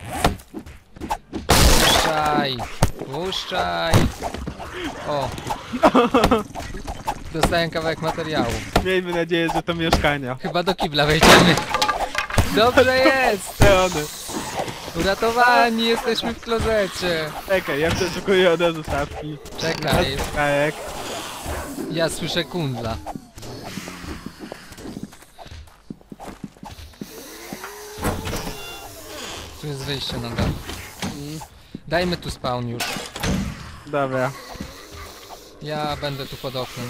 Speaker 1: Puszczaj! Puszczaj! O! Dostałem kawałek materiału.
Speaker 2: Miejmy nadzieję, że to mieszkania.
Speaker 1: Chyba do kibla wejdziemy. Dobrze jest!
Speaker 2: Te one.
Speaker 1: Uratowani, jesteśmy w klozecie.
Speaker 2: Czekaj, ja przeszukuję od razu stawki.
Speaker 1: Czekaj,
Speaker 2: Kajek.
Speaker 1: ja słyszę kundla. Tu jest wyjście na dach. Dajmy tu spawn już.
Speaker 2: Dobra.
Speaker 1: Ja będę tu pod oknem.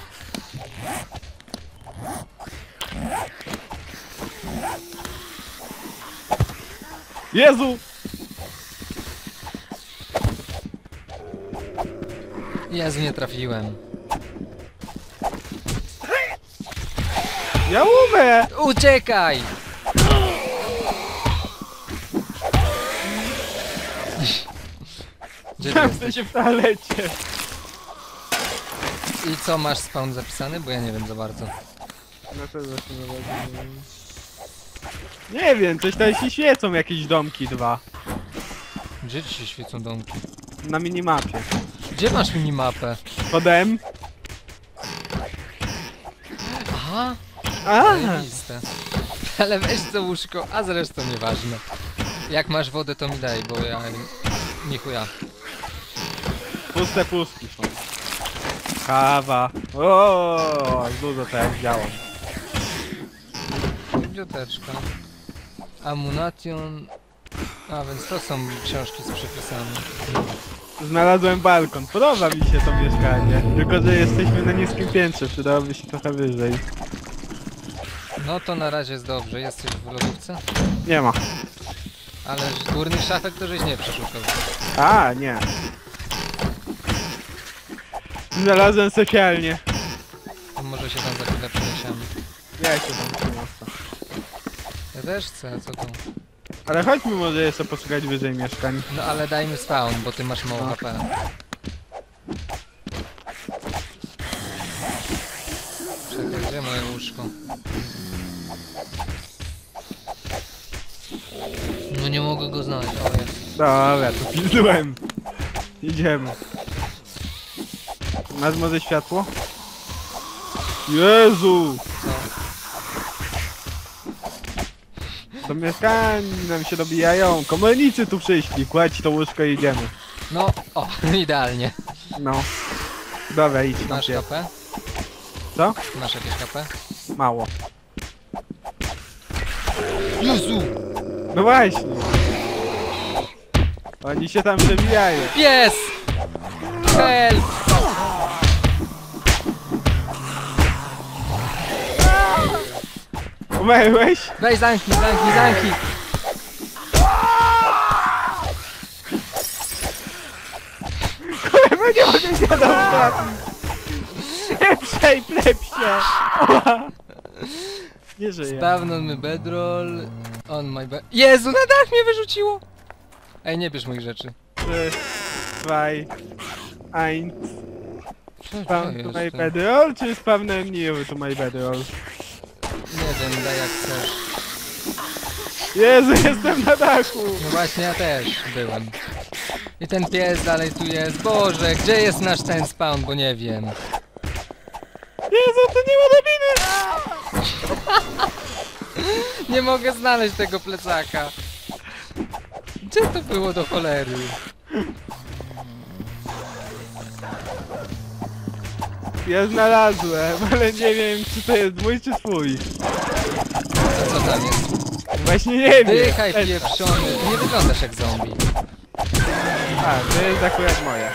Speaker 2: Jezu!
Speaker 1: Jezu, nie trafiłem.
Speaker 2: Ja umrę!
Speaker 1: Uciekaj! Gdzie ty
Speaker 2: Zamknę
Speaker 1: jesteś?
Speaker 2: się w toalecie.
Speaker 1: I co, masz spawn zapisany? Bo ja nie wiem za bardzo.
Speaker 2: No to właśnie nie wiem, coś tam się świecą jakieś domki dwa.
Speaker 1: Gdzie ci się świecą domki?
Speaker 2: Na minimapie.
Speaker 1: Gdzie masz minimapę?
Speaker 2: Podem.
Speaker 1: Aha,
Speaker 2: A!
Speaker 1: zajebiste. Ale weź to łóżko, a zresztą nieważne. Jak masz wodę, to mi daj, bo ja... Nie chuja.
Speaker 2: Puste pustki są. Kawa. O, dużo to jak działo.
Speaker 1: Biblioteczka. Ammunition. A więc to są książki z przepisami.
Speaker 2: Znalazłem balkon. Podoba mi się to mieszkanie. Tylko, że jesteśmy na niskim piętrze. Przydałoby się trochę wyżej.
Speaker 1: No to na razie jest dobrze. Jesteś w lodówce?
Speaker 2: Nie ma.
Speaker 1: Ale górnych szafek to żeś nie przeszukał.
Speaker 2: A, nie. Znalazłem sypialnię.
Speaker 1: To może się tam za chwilę przeniesiemy.
Speaker 2: Ja się tam przeniosę.
Speaker 1: Ja też chcę, co to?
Speaker 2: Ale chodźmy może jeszcze poszukać wyżej mieszkań.
Speaker 1: No ale dajmy spawn, bo ty masz mało
Speaker 2: No.
Speaker 1: HP. Czekaj, gdzie moje łóżko? No nie mogę go znaleźć, o jest.
Speaker 2: Dobra, to pilnułem. Idziemy. Masz może światło? Jezu!
Speaker 1: Co?
Speaker 2: Do mieszkań nam się dobijają. Komornicy tu przyszli. Kładź to łóżko i idziemy.
Speaker 1: No, o, idealnie.
Speaker 2: No. Dobra, idź tam
Speaker 1: Masz
Speaker 2: pierwszy.
Speaker 1: HP?
Speaker 2: Co?
Speaker 1: Masz jakieś HP?
Speaker 2: Mało.
Speaker 1: Jezu!
Speaker 2: No właśnie. Oni się tam przebijają.
Speaker 1: Pies! Help!
Speaker 2: Umarłeś?
Speaker 1: Weź zamknij, zamknij, zamknij!
Speaker 2: Kurwa, nie mogę się dostać. Plepsej, plepsie. Nie żyję.
Speaker 1: Spawn on my bedroll, on my bed... Jezu, na dach mnie wyrzuciło! Ej, nie bierz moich rzeczy.
Speaker 2: 3, 2, 1.
Speaker 1: Co
Speaker 2: Spawn
Speaker 1: to
Speaker 2: to
Speaker 1: jest?
Speaker 2: my bedroll, czy spawnem new to my bedroll?
Speaker 1: Nie wiem, daj jak chcesz.
Speaker 2: Jezu, jestem na dachu!
Speaker 1: No właśnie, ja też byłem. I ten pies dalej tu jest. Boże, gdzie jest nasz ten spawn, bo nie wiem.
Speaker 2: Jezu, to nie ma drabiny!
Speaker 1: Nie mogę znaleźć tego plecaka. Gdzie to było do cholery?
Speaker 2: Ja znalazłem, ale nie wiem, czy to jest mój, czy twój.
Speaker 1: A co tam jest?
Speaker 2: Właśnie nie wiem.
Speaker 1: Dychaj pieprzony. Nie wyglądasz jak zombie.
Speaker 2: A, to jest akurat moje.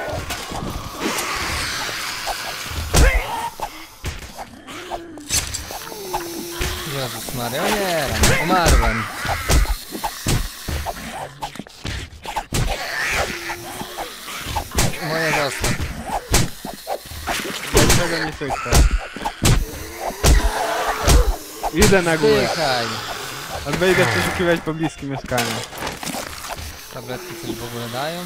Speaker 1: Jezus Maria, umieram. Umarłem. Moje zostaw.
Speaker 2: Dlaczego nie słyszę? Idę na górę.
Speaker 1: Dychaj.
Speaker 2: Albo idę przeszukiwać pobliskie mieszkania.
Speaker 1: Tabletki coś w ogóle dają?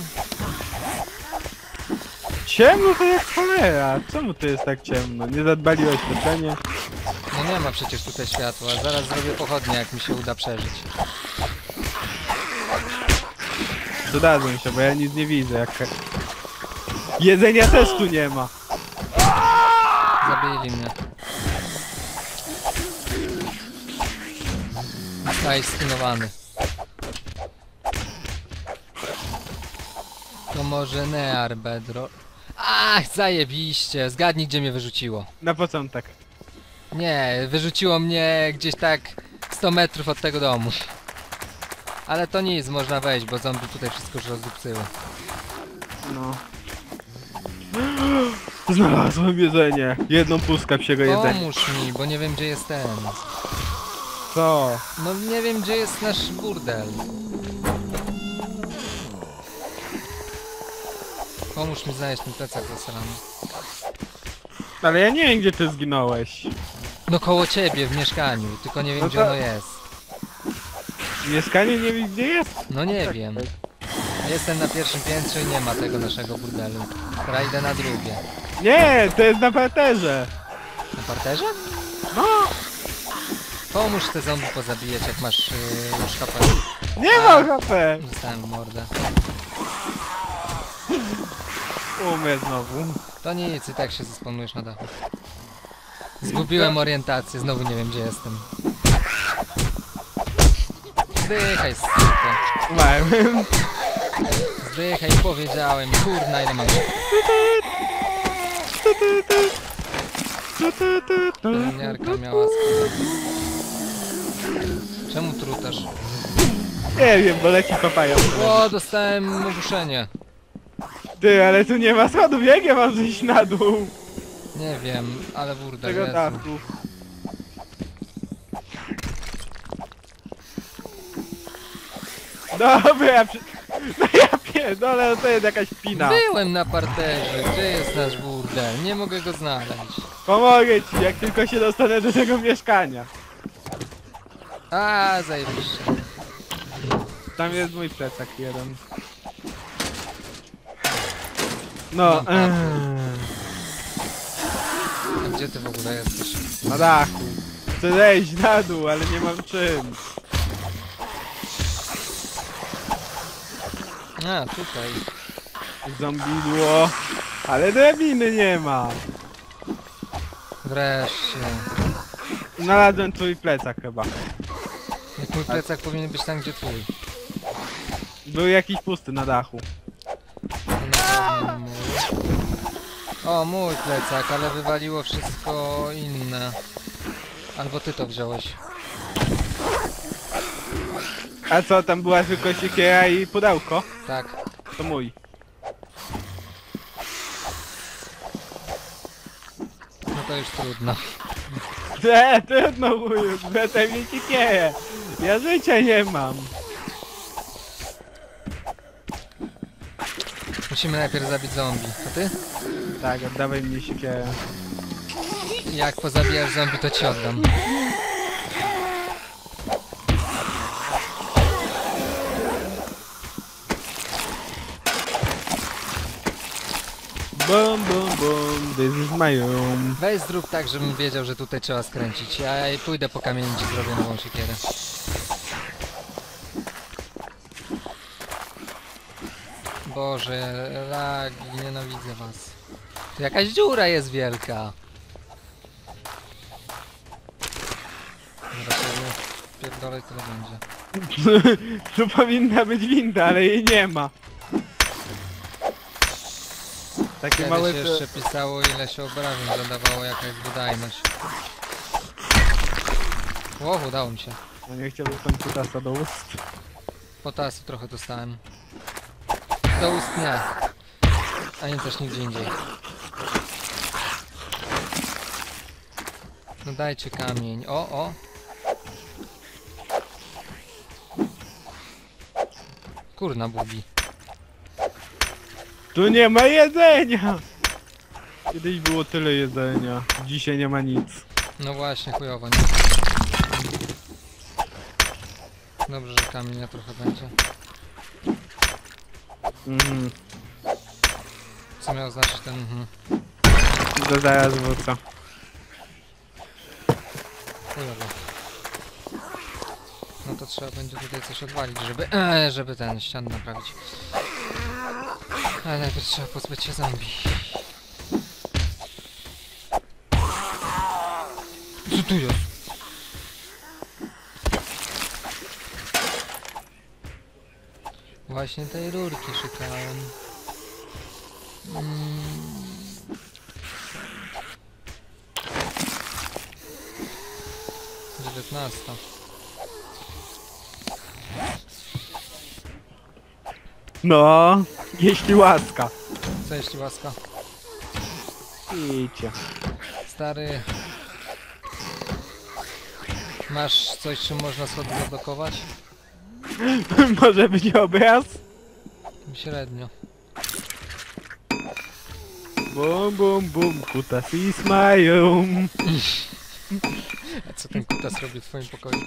Speaker 2: Ciemno to jak cholera. Czemu to jest tak ciemno? Nie zadbali o oświetlenie?
Speaker 1: No nie ma przecież tutaj światła. Zaraz zrobię pochodnie, jak mi się uda przeżyć.
Speaker 2: Dodadzą się, bo ja nic nie widzę. Jak... Jedzenia też tu nie ma.
Speaker 1: zabili mnie. Zostałeś skinowany. To może Near Bedrock. Ach, zajebiście. Zgadnij, gdzie mnie wyrzuciło.
Speaker 2: Na początek.
Speaker 1: Nie, wyrzuciło mnie gdzieś tak 100 metrów od tego domu. Ale to nic, można wejść, bo zombie tutaj wszystko już rozdupcyły.
Speaker 2: No. Znalazłem jedzenie. Jedną pustkę psiego jedzenia.
Speaker 1: Pomóż mi, bo nie wiem, gdzie jest ten.
Speaker 2: Co?
Speaker 1: No nie wiem, gdzie jest nasz burdel. Pomóż mi znaleźć ten plecak zasrany.
Speaker 2: Ale ja nie wiem, gdzie ty zginąłeś.
Speaker 1: No koło ciebie, w mieszkaniu, tylko nie wiem,
Speaker 2: No
Speaker 1: gdzie
Speaker 2: to-
Speaker 1: ono jest.
Speaker 2: Mieszkanie nie wiesz, gdzie jest?
Speaker 1: No nie wiem. Jestem na pierwszym piętrze i nie ma tego naszego burdelu. Teraz idę na drugie.
Speaker 2: Nie, to jest na parterze.
Speaker 1: Na parterze?
Speaker 2: No,
Speaker 1: Pomóż te zombie pozabijać, jak masz już HP.
Speaker 2: nie ma HP.
Speaker 1: Dostałem w mordę.
Speaker 2: Umrę znowu.
Speaker 1: To nic, i tak się zespawnujesz na dachu. Zgubiłem orientację, znowu nie wiem, gdzie jestem. Zdychaj, sypko.
Speaker 2: Umarłem.
Speaker 1: Zdychaj, powiedziałem. Kurna, ile mam. Pielęgniarka miała skórę. Czemu trutasz?
Speaker 2: Nie wiem, bo leci papaja.
Speaker 1: O, dostałem ogłuszenie.
Speaker 2: Ty, ale tu nie ma schodów, jak ja mam zejść na dół?
Speaker 1: Nie wiem, ale burda,
Speaker 2: Tego
Speaker 1: Jezu.
Speaker 2: dachu. Dobra, no ja pierdolę, to jest jakaś pina.
Speaker 1: Byłem na parterze, gdzie jest nasz burdel? Nie mogę go znaleźć.
Speaker 2: Pomogę ci, jak tylko się dostanę do tego mieszkania.
Speaker 1: A, zajebiście.
Speaker 2: Tam jest mój plecak jeden. No,
Speaker 1: Mam A gdzie ty w ogóle jesteś?
Speaker 2: na dachu. Chcę zejść na dół, ale nie mam czym.
Speaker 1: A, tutaj.
Speaker 2: Zombidło. Ale drabiny nie ma.
Speaker 1: Wreszcie.
Speaker 2: Znalazłem twój plecak chyba.
Speaker 1: Jak mój plecak powinien być tam, gdzie twój.
Speaker 2: Był jakiś pusty na dachu.
Speaker 1: To na pewno mój. O, mój plecak, ale wywaliło wszystko inne. Albo ty to wziąłeś.
Speaker 2: A co, tam była tylko siekiera i pudełko?
Speaker 1: Tak.
Speaker 2: To mój.
Speaker 1: No to już trudno.
Speaker 2: Trudno wuju, będę mi siekierę. Ja życia nie mam.
Speaker 1: Musimy najpierw zabić zombie. To ty?
Speaker 2: Tak, oddawaj mi siekierę.
Speaker 1: Jak pozabijasz zombie, to ci oddam.
Speaker 2: Bum bum bum, this is my room.
Speaker 1: Weź zrób tak, żebym wiedział, że tutaj trzeba skręcić. Ja pójdę po kamień i ci zrobię nową siekierę. Boże, lagi, nienawidzę was. Tu jakaś dziura jest wielka. Zaraz sobie pierdolę, tyle będzie.
Speaker 2: Tu powinna być winda, ale jej nie ma. Takie
Speaker 1: Kiedyś
Speaker 2: małe...
Speaker 1: jeszcze pisało, ile się obrażeń zadawało, jaka jest wydajność. Wow, udało mi się.
Speaker 2: No nie chciałbym tam kutasa do ust.
Speaker 1: Potasu trochę dostałem. Do ust nie. Ani też nigdzie indziej. No dajcie kamień. O, o. Kurna bubi.
Speaker 2: Tu nie ma jedzenia! Kiedyś było tyle jedzenia. Dzisiaj nie ma nic.
Speaker 1: No właśnie, chujowo, nie? Dobrze, że kamienia trochę będzie.
Speaker 2: Mhm.
Speaker 1: Co miał znaczyć ten...
Speaker 2: To zaraz wrócę.
Speaker 1: Chujowo. No to trzeba będzie tutaj coś odwalić, żeby ten ścian naprawić. Ale najpierw trzeba pozbyć się zombie. tu jest? Właśnie tej rurki szukałem. Mm. 19.
Speaker 2: No, jeśli łaska.
Speaker 1: Co jeśli łaska?
Speaker 2: Idźcie.
Speaker 1: Stary. Masz coś, czym można schody zablokować?
Speaker 2: Może być obraz?
Speaker 1: Średnio.
Speaker 2: Bum, bum, bum, kutasi smają.
Speaker 1: A co ten kutas robi w twoim pokoju?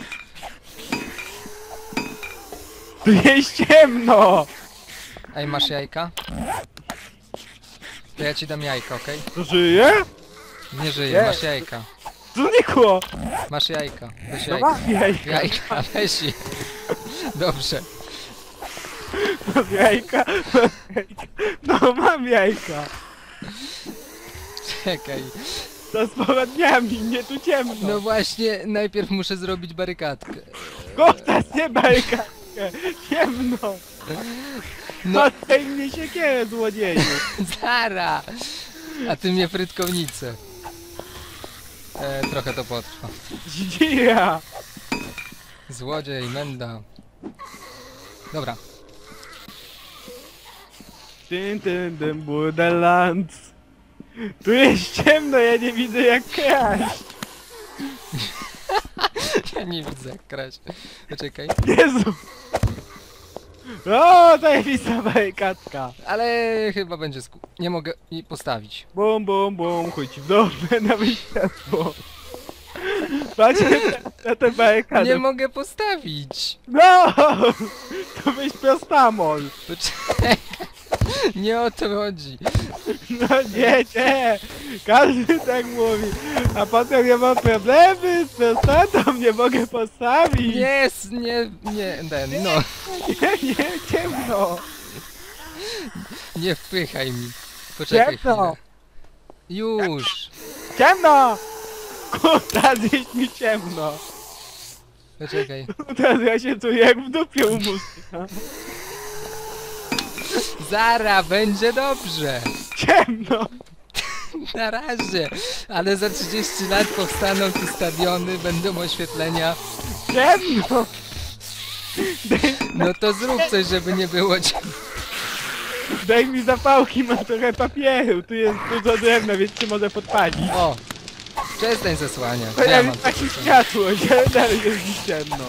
Speaker 2: Tu jest ciemno!
Speaker 1: Ej, masz jajka? To ja ci dam jajka, okej?
Speaker 2: To żyje?
Speaker 1: Nie żyje,
Speaker 2: Nie.
Speaker 1: masz jajka.
Speaker 2: Znikło!
Speaker 1: Masz jajka. Weź
Speaker 2: No
Speaker 1: jajka.
Speaker 2: mam jajka.
Speaker 1: Jajka, weź je. Dobrze.
Speaker 2: Mam jajka. Mam jajka. No mam jajka.
Speaker 1: Czekaj.
Speaker 2: To z pochodniami, nie tu ciemno.
Speaker 1: No właśnie, najpierw muszę zrobić barykadkę.
Speaker 2: Kutas, nie bajka. Ciemno.
Speaker 1: No,
Speaker 2: Oddaj mnie siekierę, złodzieju.
Speaker 1: Zara! A ty mnie frytkownicę. Trochę to potrwa.
Speaker 2: Dzira.
Speaker 1: Złodziej, menda. Dobra.
Speaker 2: Tym, Borderlands. Tu jest ciemno, ja nie widzę jak kraść.
Speaker 1: Ja nie widzę jak kraść. Poczekaj.
Speaker 2: Jezu. O, zajebista barykadka.
Speaker 1: Ale chyba będzie nie mogę jej postawić.
Speaker 2: Bum, bum, bum, chuj ci w dupę na światło. Patrzcie na tę barykadę.
Speaker 1: Nie mogę postawić.
Speaker 2: No! To weź prostamol.
Speaker 1: Poczekaj. Nie o to chodzi.
Speaker 2: No nie. Każdy tak mówi. A potem ja mam problemy z prostatą, nie mogę postawić.
Speaker 1: Nie, no.
Speaker 2: Nie, ciemno.
Speaker 1: Nie wpychaj mi. Poczekaj
Speaker 2: Ciemno.
Speaker 1: chwilę. Już.
Speaker 2: Ciemno! Kurwa, jest mi ciemno.
Speaker 1: Poczekaj.
Speaker 2: Teraz ja się czuję jak w dupie u muzyka.
Speaker 1: Zara, będzie dobrze.
Speaker 2: Ciemno!
Speaker 1: Na razie. Ale za 30 lat powstaną tu stadiony, będą oświetlenia.
Speaker 2: Ciemno!
Speaker 1: No to zrób coś, żeby nie było
Speaker 2: Daj mi zapałki, mam trochę papieru. Tu jest dużo drewna, więc się może podpalić.
Speaker 1: O! Przestań zasłaniać.
Speaker 2: To
Speaker 1: Ja
Speaker 2: ja
Speaker 1: mam
Speaker 2: jest takie
Speaker 1: takie
Speaker 2: światło, ale dalej jest mi ciemno.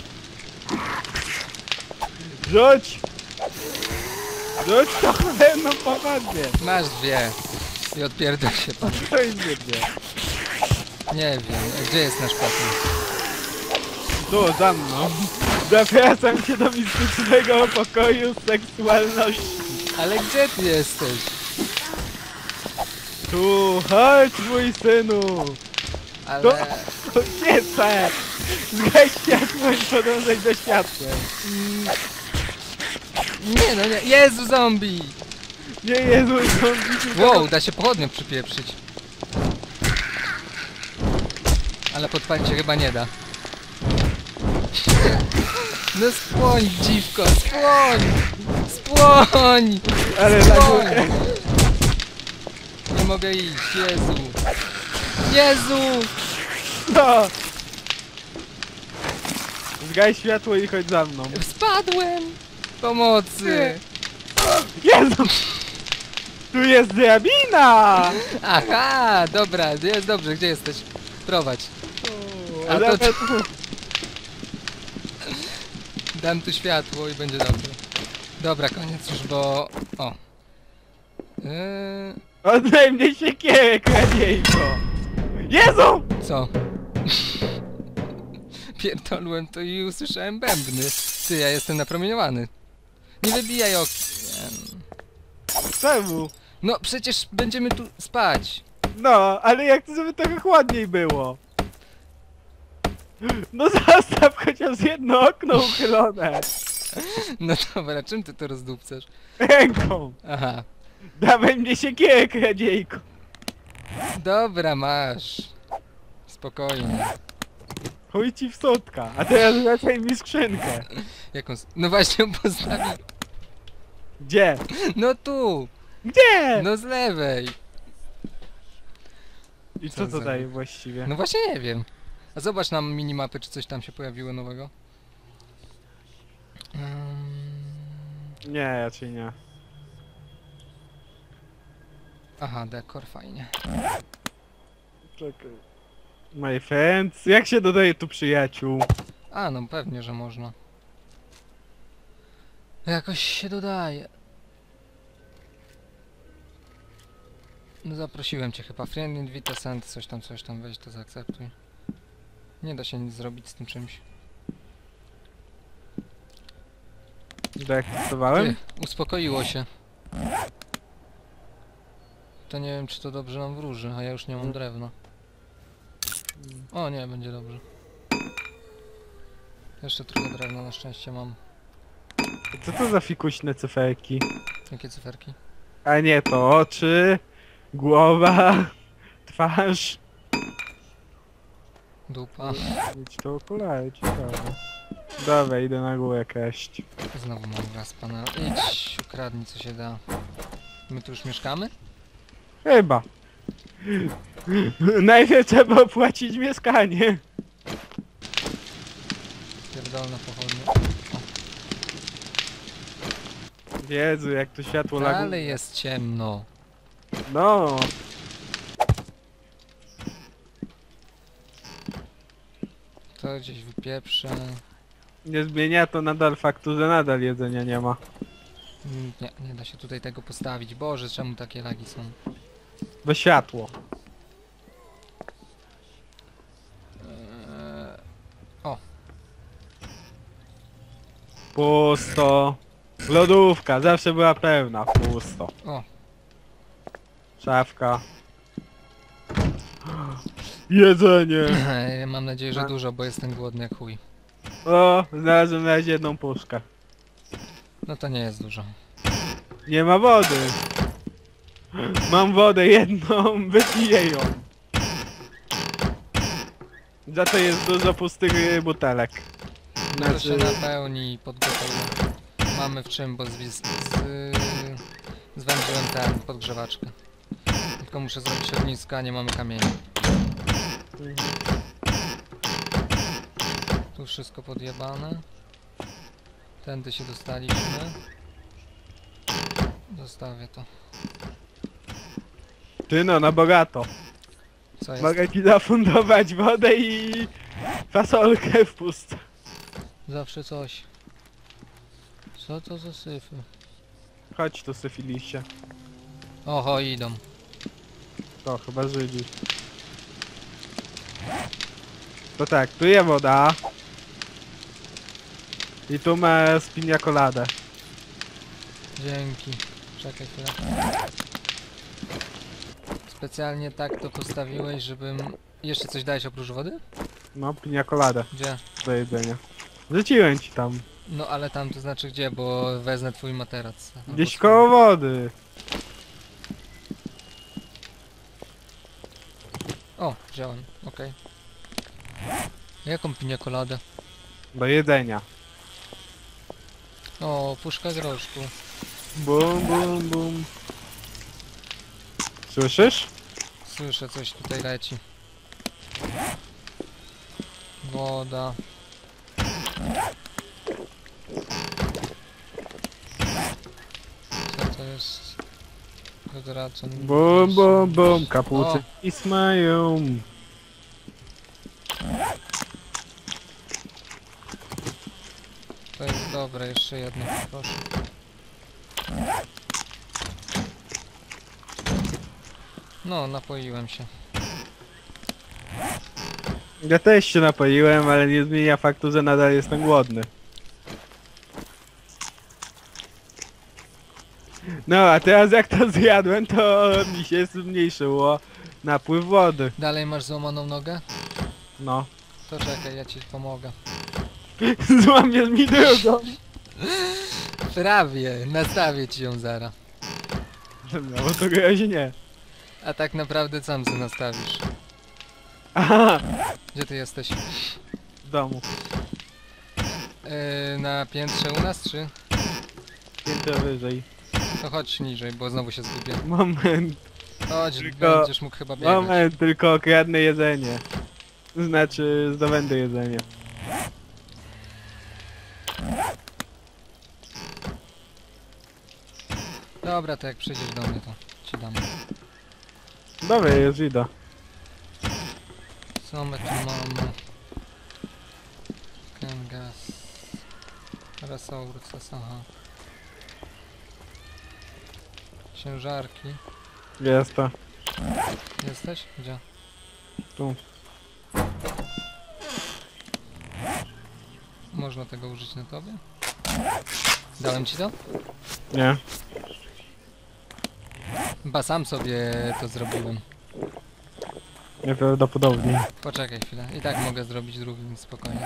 Speaker 2: Rzuć! Rzuć to cholerną pochodnię!
Speaker 1: Masz dwie. I odpierdol się pan.
Speaker 2: To jest jednie.
Speaker 1: Nie wiem. Gdzie jest nasz pokój?
Speaker 2: Tu, za mną. Zapraszam cię do mistycznego pokoju seksualności.
Speaker 1: Ale gdzie ty jesteś?
Speaker 2: Tu, chodź mój synu!
Speaker 1: Ale...
Speaker 2: To świecę! Zgaś światło i podążaj do światła.
Speaker 1: Nie no nie. Jezu, zombie!
Speaker 2: Nie Jezu, zombie.
Speaker 1: Wow, da się pochodnią przypieprzyć. Ale podpalić się chyba nie da. No spłoń, dziwko, spłoń! Spłoń!
Speaker 2: Ale
Speaker 1: Spłoń!
Speaker 2: laguje.
Speaker 1: Nie mogę iść, Jezu! Jezu!
Speaker 2: No! Zgaj światło i chodź za mną.
Speaker 1: Spadłem! Pomocy!
Speaker 2: Jezu! Tu jest drabina!
Speaker 1: Aha, dobra, jest dobrze, gdzie jesteś? Prowadź. A to-
Speaker 2: Nawet...
Speaker 1: Dam tu światło i będzie dobrze. Dobra, koniec już, bo... O.
Speaker 2: Oddaj mnie siekierę, kradziejko! Jezu!
Speaker 1: Co? Pierdolłem to i usłyszałem bębny. Ty, ja jestem napromieniowany. Nie wybijaj okien.
Speaker 2: Czemu?
Speaker 1: No przecież będziemy tu spać.
Speaker 2: No, ale jak to żeby trochę chłodniej było? No zostaw chociaż jedno okno uchylone!
Speaker 1: No dobra, czym ty to rozdupcasz?
Speaker 2: Ręką!
Speaker 1: Aha.
Speaker 2: Dawaj mnie siekierę, kradziejko!
Speaker 1: Dobra, masz. Spokojnie.
Speaker 2: Chuj ci w sutka, a teraz wracaj mi skrzynkę.
Speaker 1: Jaką... No właśnie ją postawił.
Speaker 2: Gdzie?
Speaker 1: No tu!
Speaker 2: Gdzie?
Speaker 1: No z lewej!
Speaker 2: I
Speaker 1: co
Speaker 2: co to
Speaker 1: za-
Speaker 2: daje właściwie?
Speaker 1: No właśnie nie wiem. A zobacz na minimapy, czy coś tam się pojawiło nowego.
Speaker 2: Nie, raczej nie.
Speaker 1: Aha, dekor, fajnie.
Speaker 2: Czekaj. My friends, jak się dodaje tu przyjaciół?
Speaker 1: A, no pewnie, że można. Jakoś się dodaje. No zaprosiłem cię chyba. Friend invite send, coś tam, weź to zaakceptuj. Nie da się nic zrobić z tym czymś.
Speaker 2: Deaktywowałem?
Speaker 1: Ty, uspokoiło się. To nie wiem, czy to dobrze nam wróży, a ja już nie mam drewna. O nie, będzie dobrze. Jeszcze trochę drewna na szczęście mam.
Speaker 2: Co to za fikuśne cyferki?
Speaker 1: Jakie cyferki?
Speaker 2: A nie, to oczy, głowa, twarz.
Speaker 1: Dupa.
Speaker 2: Mieć to okulary, ciekawe. Dobra, idę na górę kraść.
Speaker 1: Znowu mam gaz panel. Idź, ukradnij co się da. My tu już mieszkamy?
Speaker 2: Chyba. Najpierw trzeba opłacić mieszkanie.
Speaker 1: Pierdolna pochodnia.
Speaker 2: Jezu, jak to światło laguje.
Speaker 1: Dalej jest ciemno.
Speaker 2: No.
Speaker 1: To gdzieś wypieprzę.
Speaker 2: Nie zmienia to nadal faktu, że nadal jedzenia nie ma.
Speaker 1: Nie, nie da się tutaj tego postawić. Boże, czemu takie lagi są?
Speaker 2: Bo światło.
Speaker 1: O,
Speaker 2: Pusto. Lodówka zawsze była pełna. Pusto.
Speaker 1: o.
Speaker 2: Szafka. Jedzenie.
Speaker 1: Mam nadzieję, że
Speaker 2: No.
Speaker 1: dużo, bo jestem głodny jak chuj.
Speaker 2: O, znalazłem na razie jedną puszkę.
Speaker 1: No to nie jest dużo.
Speaker 2: Nie ma wody. Mam wodę jedną, wypiję ją. Za to jest dużo pustych butelek.
Speaker 1: No to się
Speaker 2: Znaczy,
Speaker 1: napełni i podgotowuję. Mamy w czym, bo zwędziłem ten podgrzewaczkę. Tylko muszę zrobić ognisko, a nie mamy kamieni. Tu wszystko podjebane. Tędy się dostaliśmy. Zostawię to.
Speaker 2: ty no, na bogato.
Speaker 1: Co jest?
Speaker 2: Mogę ci zafundować wodę i fasolkę w pustce.
Speaker 1: Zawsze coś. Co to za syfy?
Speaker 2: Chodź tu, syfiliście.
Speaker 1: Oho, idą.
Speaker 2: To chyba Żydzi. To tak, tu jest woda. I tu masz pinia coladę.
Speaker 1: Dzięki. Czekaj chwilę. Specjalnie tak to postawiłeś, żebym... Jeszcze coś dałeś oprócz wody?
Speaker 2: No, pinia coladę
Speaker 1: Gdzie?
Speaker 2: do jedzenia. Rzuciłem ci tam.
Speaker 1: No ale tam to znaczy gdzie, bo wezmę twój materac. Albo
Speaker 2: Gdzieś
Speaker 1: swój.
Speaker 2: koło wody.
Speaker 1: O, wziąłem, okej. Jaką pinię koladę?
Speaker 2: Do jedzenia.
Speaker 1: O, puszka groszku.
Speaker 2: Bum, bum, bum. Słyszysz?
Speaker 1: Słyszę, coś tutaj leci. Woda. Co to jest? Hydracon.
Speaker 2: Bum, bum, bum. Kapucy i smają.
Speaker 1: To jest dobre, jeszcze jedno, proszę. No, napoiłem się.
Speaker 2: Ja też się napoiłem, ale nie zmienia faktu, że nadal jestem głodny. No, a teraz jak to zjadłem, to mi się zmniejszyło napływ wody.
Speaker 1: Dalej masz złamaną nogę?
Speaker 2: No.
Speaker 1: To czekaj, ja ci pomogę.
Speaker 2: Złamiesz mi drugą.
Speaker 1: Prawie, nastawię ci ją zara.
Speaker 2: No, bo to grozi nie.
Speaker 1: A tak naprawdę sam se nastawisz.
Speaker 2: Aha,
Speaker 1: Gdzie ty jesteś?
Speaker 2: w domu.
Speaker 1: Na piętrze u nas, czy?
Speaker 2: Piętro wyżej.
Speaker 1: To chodź niżej, bo znowu się zgubię.
Speaker 2: Moment,
Speaker 1: Chodź,
Speaker 2: Tylko-
Speaker 1: będziesz mógł chyba biegać.
Speaker 2: moment, tylko kradnę jedzenie. Znaczy, zdobędę jedzenie.
Speaker 1: Dobra, to jak przyjdziesz do mnie, to ci dam.
Speaker 2: Dobra, już idę.
Speaker 1: Co my tu mamy? Kengas. Resources, aha. Ciężarki.
Speaker 2: Jest to.
Speaker 1: Jesteś? Gdzie?
Speaker 2: Tu.
Speaker 1: Można tego użyć na tobie? Dałem ci to?
Speaker 2: Nie.
Speaker 1: Chyba sam sobie to zrobiłem.
Speaker 2: Nieprawdopodobnie.
Speaker 1: Poczekaj chwilę. I tak mogę zrobić drugi, więc spokojnie.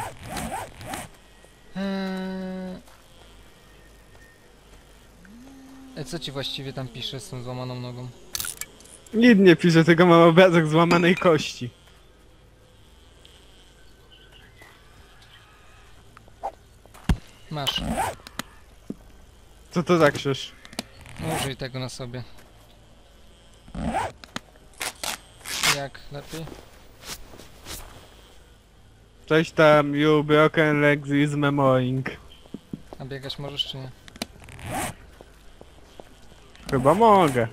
Speaker 1: Co ci właściwie tam pisze z tą złamaną nogą?
Speaker 2: Nic nie pisze, tylko mam obrazek złamanej kości.
Speaker 1: Masz.
Speaker 2: Co to za krzyż?
Speaker 1: Użyj tego na sobie. Jak? Lepiej?
Speaker 2: Coś tam, you broken legs is memoring.
Speaker 1: A biegać możesz czy nie?
Speaker 2: Chyba mogę.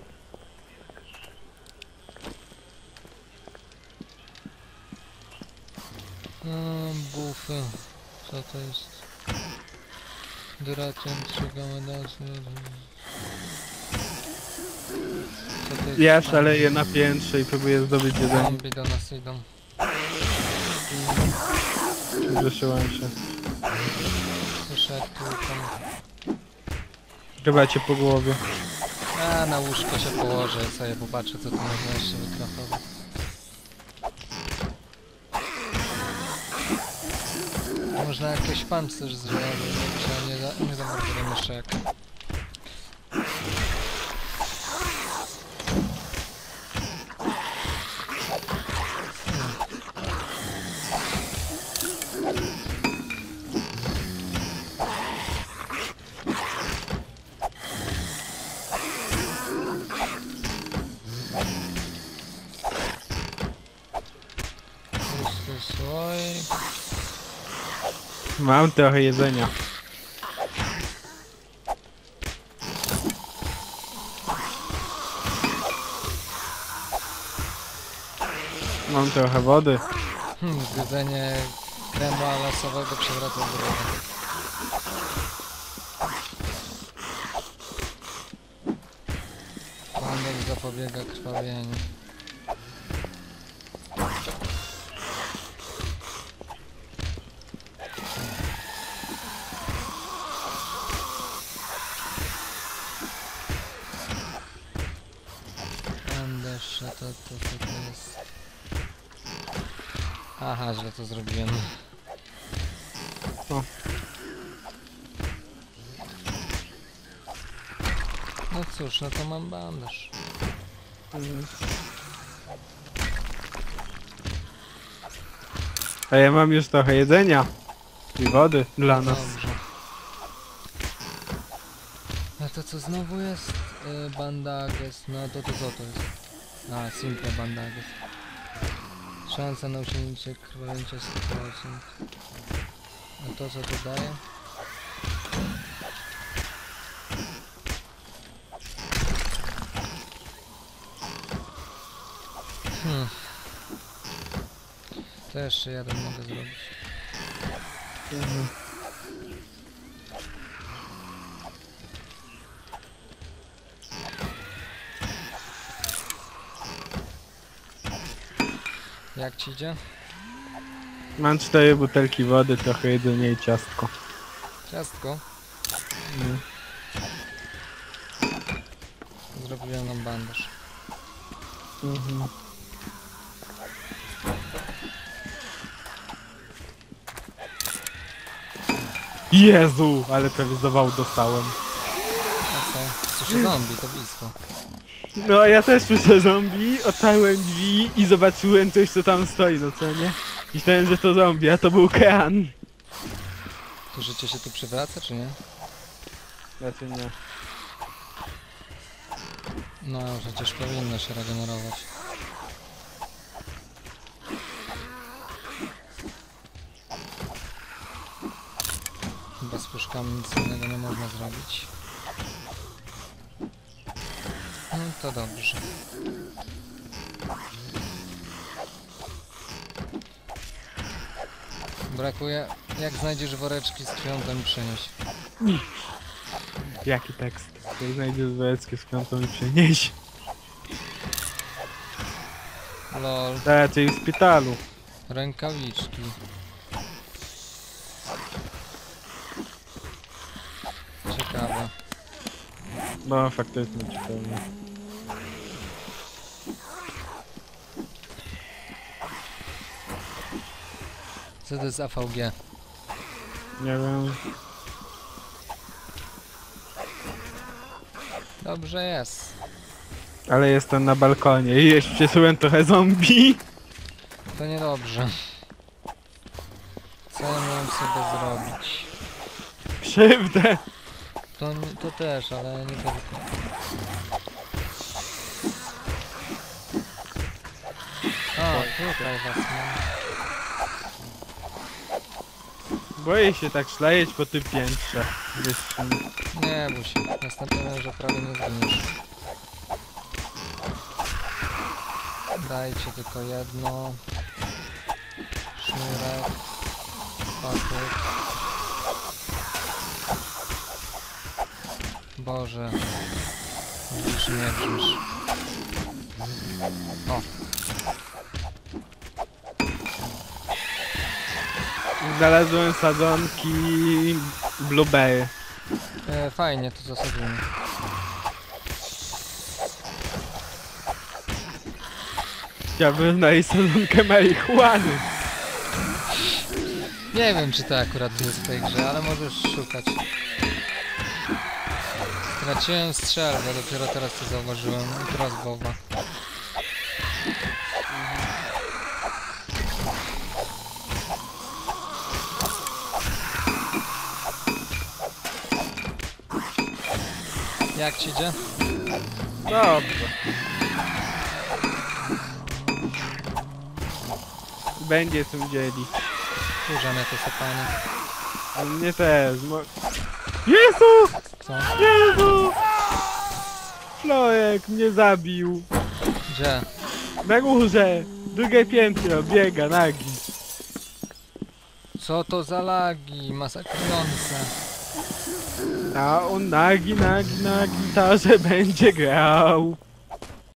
Speaker 1: Bufy. Co to jest? Dyracjan, trzygamedasy. Co to jest?
Speaker 2: Ja szaleję na piętrze i próbuję zdobyć jedzenie.
Speaker 1: Zombie do nas idą.
Speaker 2: Zruszyłem się.
Speaker 1: Słyszę jak tu tam...
Speaker 2: Chyba cię po głowie.
Speaker 1: A, na łóżko się położę, sobie popatrzę co tu można jeszcze wykraftować. Można jakiś pancerz zrobić, ale nie za bardzo wiem jeszcze jak. Pusty słoik.
Speaker 2: Mam trochę jedzenia. Mam trochę wody.
Speaker 1: Zjedzenie krema lasowego przewraca zdrowie. Bandek zapobiega krwawieniu. Jeszcze to jest... Aha, źle to zrobiłem.
Speaker 2: O.
Speaker 1: No cóż, no to mam bandaż.
Speaker 2: A ja mam już trochę jedzenia. I wody dla nas.
Speaker 1: Dobrze. A to co znowu jest? Bandages, no to co to jest? A, simple bandages. Szansa na osiągnięcie krwawienia 100%. A to co to daje? To jeszcze jeden mogę zrobić. Jak ci idzie?
Speaker 2: Mam 4 butelki wody, trochę jedzenia i ciastko.
Speaker 1: Ciastko?
Speaker 2: Nie.
Speaker 1: Zrobiłem nam bandaż.
Speaker 2: Jezu, ale prawie zawału dostałem.
Speaker 1: A co? Słyszę zombie, to blisko.
Speaker 2: No ja też słyszę zombie, otwarłem drzwi i zobaczyłem coś co tam stoi, no co nie? Myślałem, że to zombie, a to był kran.
Speaker 1: To życie się tu przywraca, czy nie?
Speaker 2: Znaczy nie.
Speaker 1: No, przecież powinno się regenerować. Chyba z puszkami nic innego nie można zrobić. No to dobrze. Brakuje. Jak znajdziesz woreczki z krwią, to mi przynieś.
Speaker 2: Jaki tekst? Jak znajdziesz woreczkę z krwią, to mi przynieś.
Speaker 1: Lol.
Speaker 2: Raczej w szpitalu.
Speaker 1: Rękawiczki. Ciekawe.
Speaker 2: No faktycznie ci powiem.
Speaker 1: Co to jest AVG?
Speaker 2: Nie wiem.
Speaker 1: Dobrze jest.
Speaker 2: Ale jestem na balkonie i jeszcze przeszyłem trochę zombie.
Speaker 1: To niedobrze. Co ja miałem sobie zrobić?
Speaker 2: Krzywdę.
Speaker 1: To też, ale nie tylko. A, tutaj was mam.
Speaker 2: Boję się tak szlajeć po tym piętrze. Wyspy.
Speaker 1: Nie bój się. Jestem pewien, że prawie nie zginiesz. Dajcie tylko jedno. Sznurek. Patyk. Boże. Już nie wrzysz. O,
Speaker 2: Znalazłem sadzonki blueberry.
Speaker 1: fajnie, to zasadzimy.
Speaker 2: Chciałbym znaleźć sadzonkę marihuany.
Speaker 1: Nie wiem, czy to akurat jest w tej grze, ale możesz szukać. Straciłem strzelbę, dopiero teraz to zauważyłem. I crossbowa. Jak ci idzie?
Speaker 2: Dobrze. Będzie co dzieli.
Speaker 1: Kurza mnie to sapanie.
Speaker 2: A mnie też. Jezu!
Speaker 1: Co?
Speaker 2: Jezu! Florek mnie zabił.
Speaker 1: Gdzie?
Speaker 2: Na górze. Drugie piętro. Biega nagi.
Speaker 1: Co to za lagi masakrujące?
Speaker 2: A on nagi na gitarze będzie grał.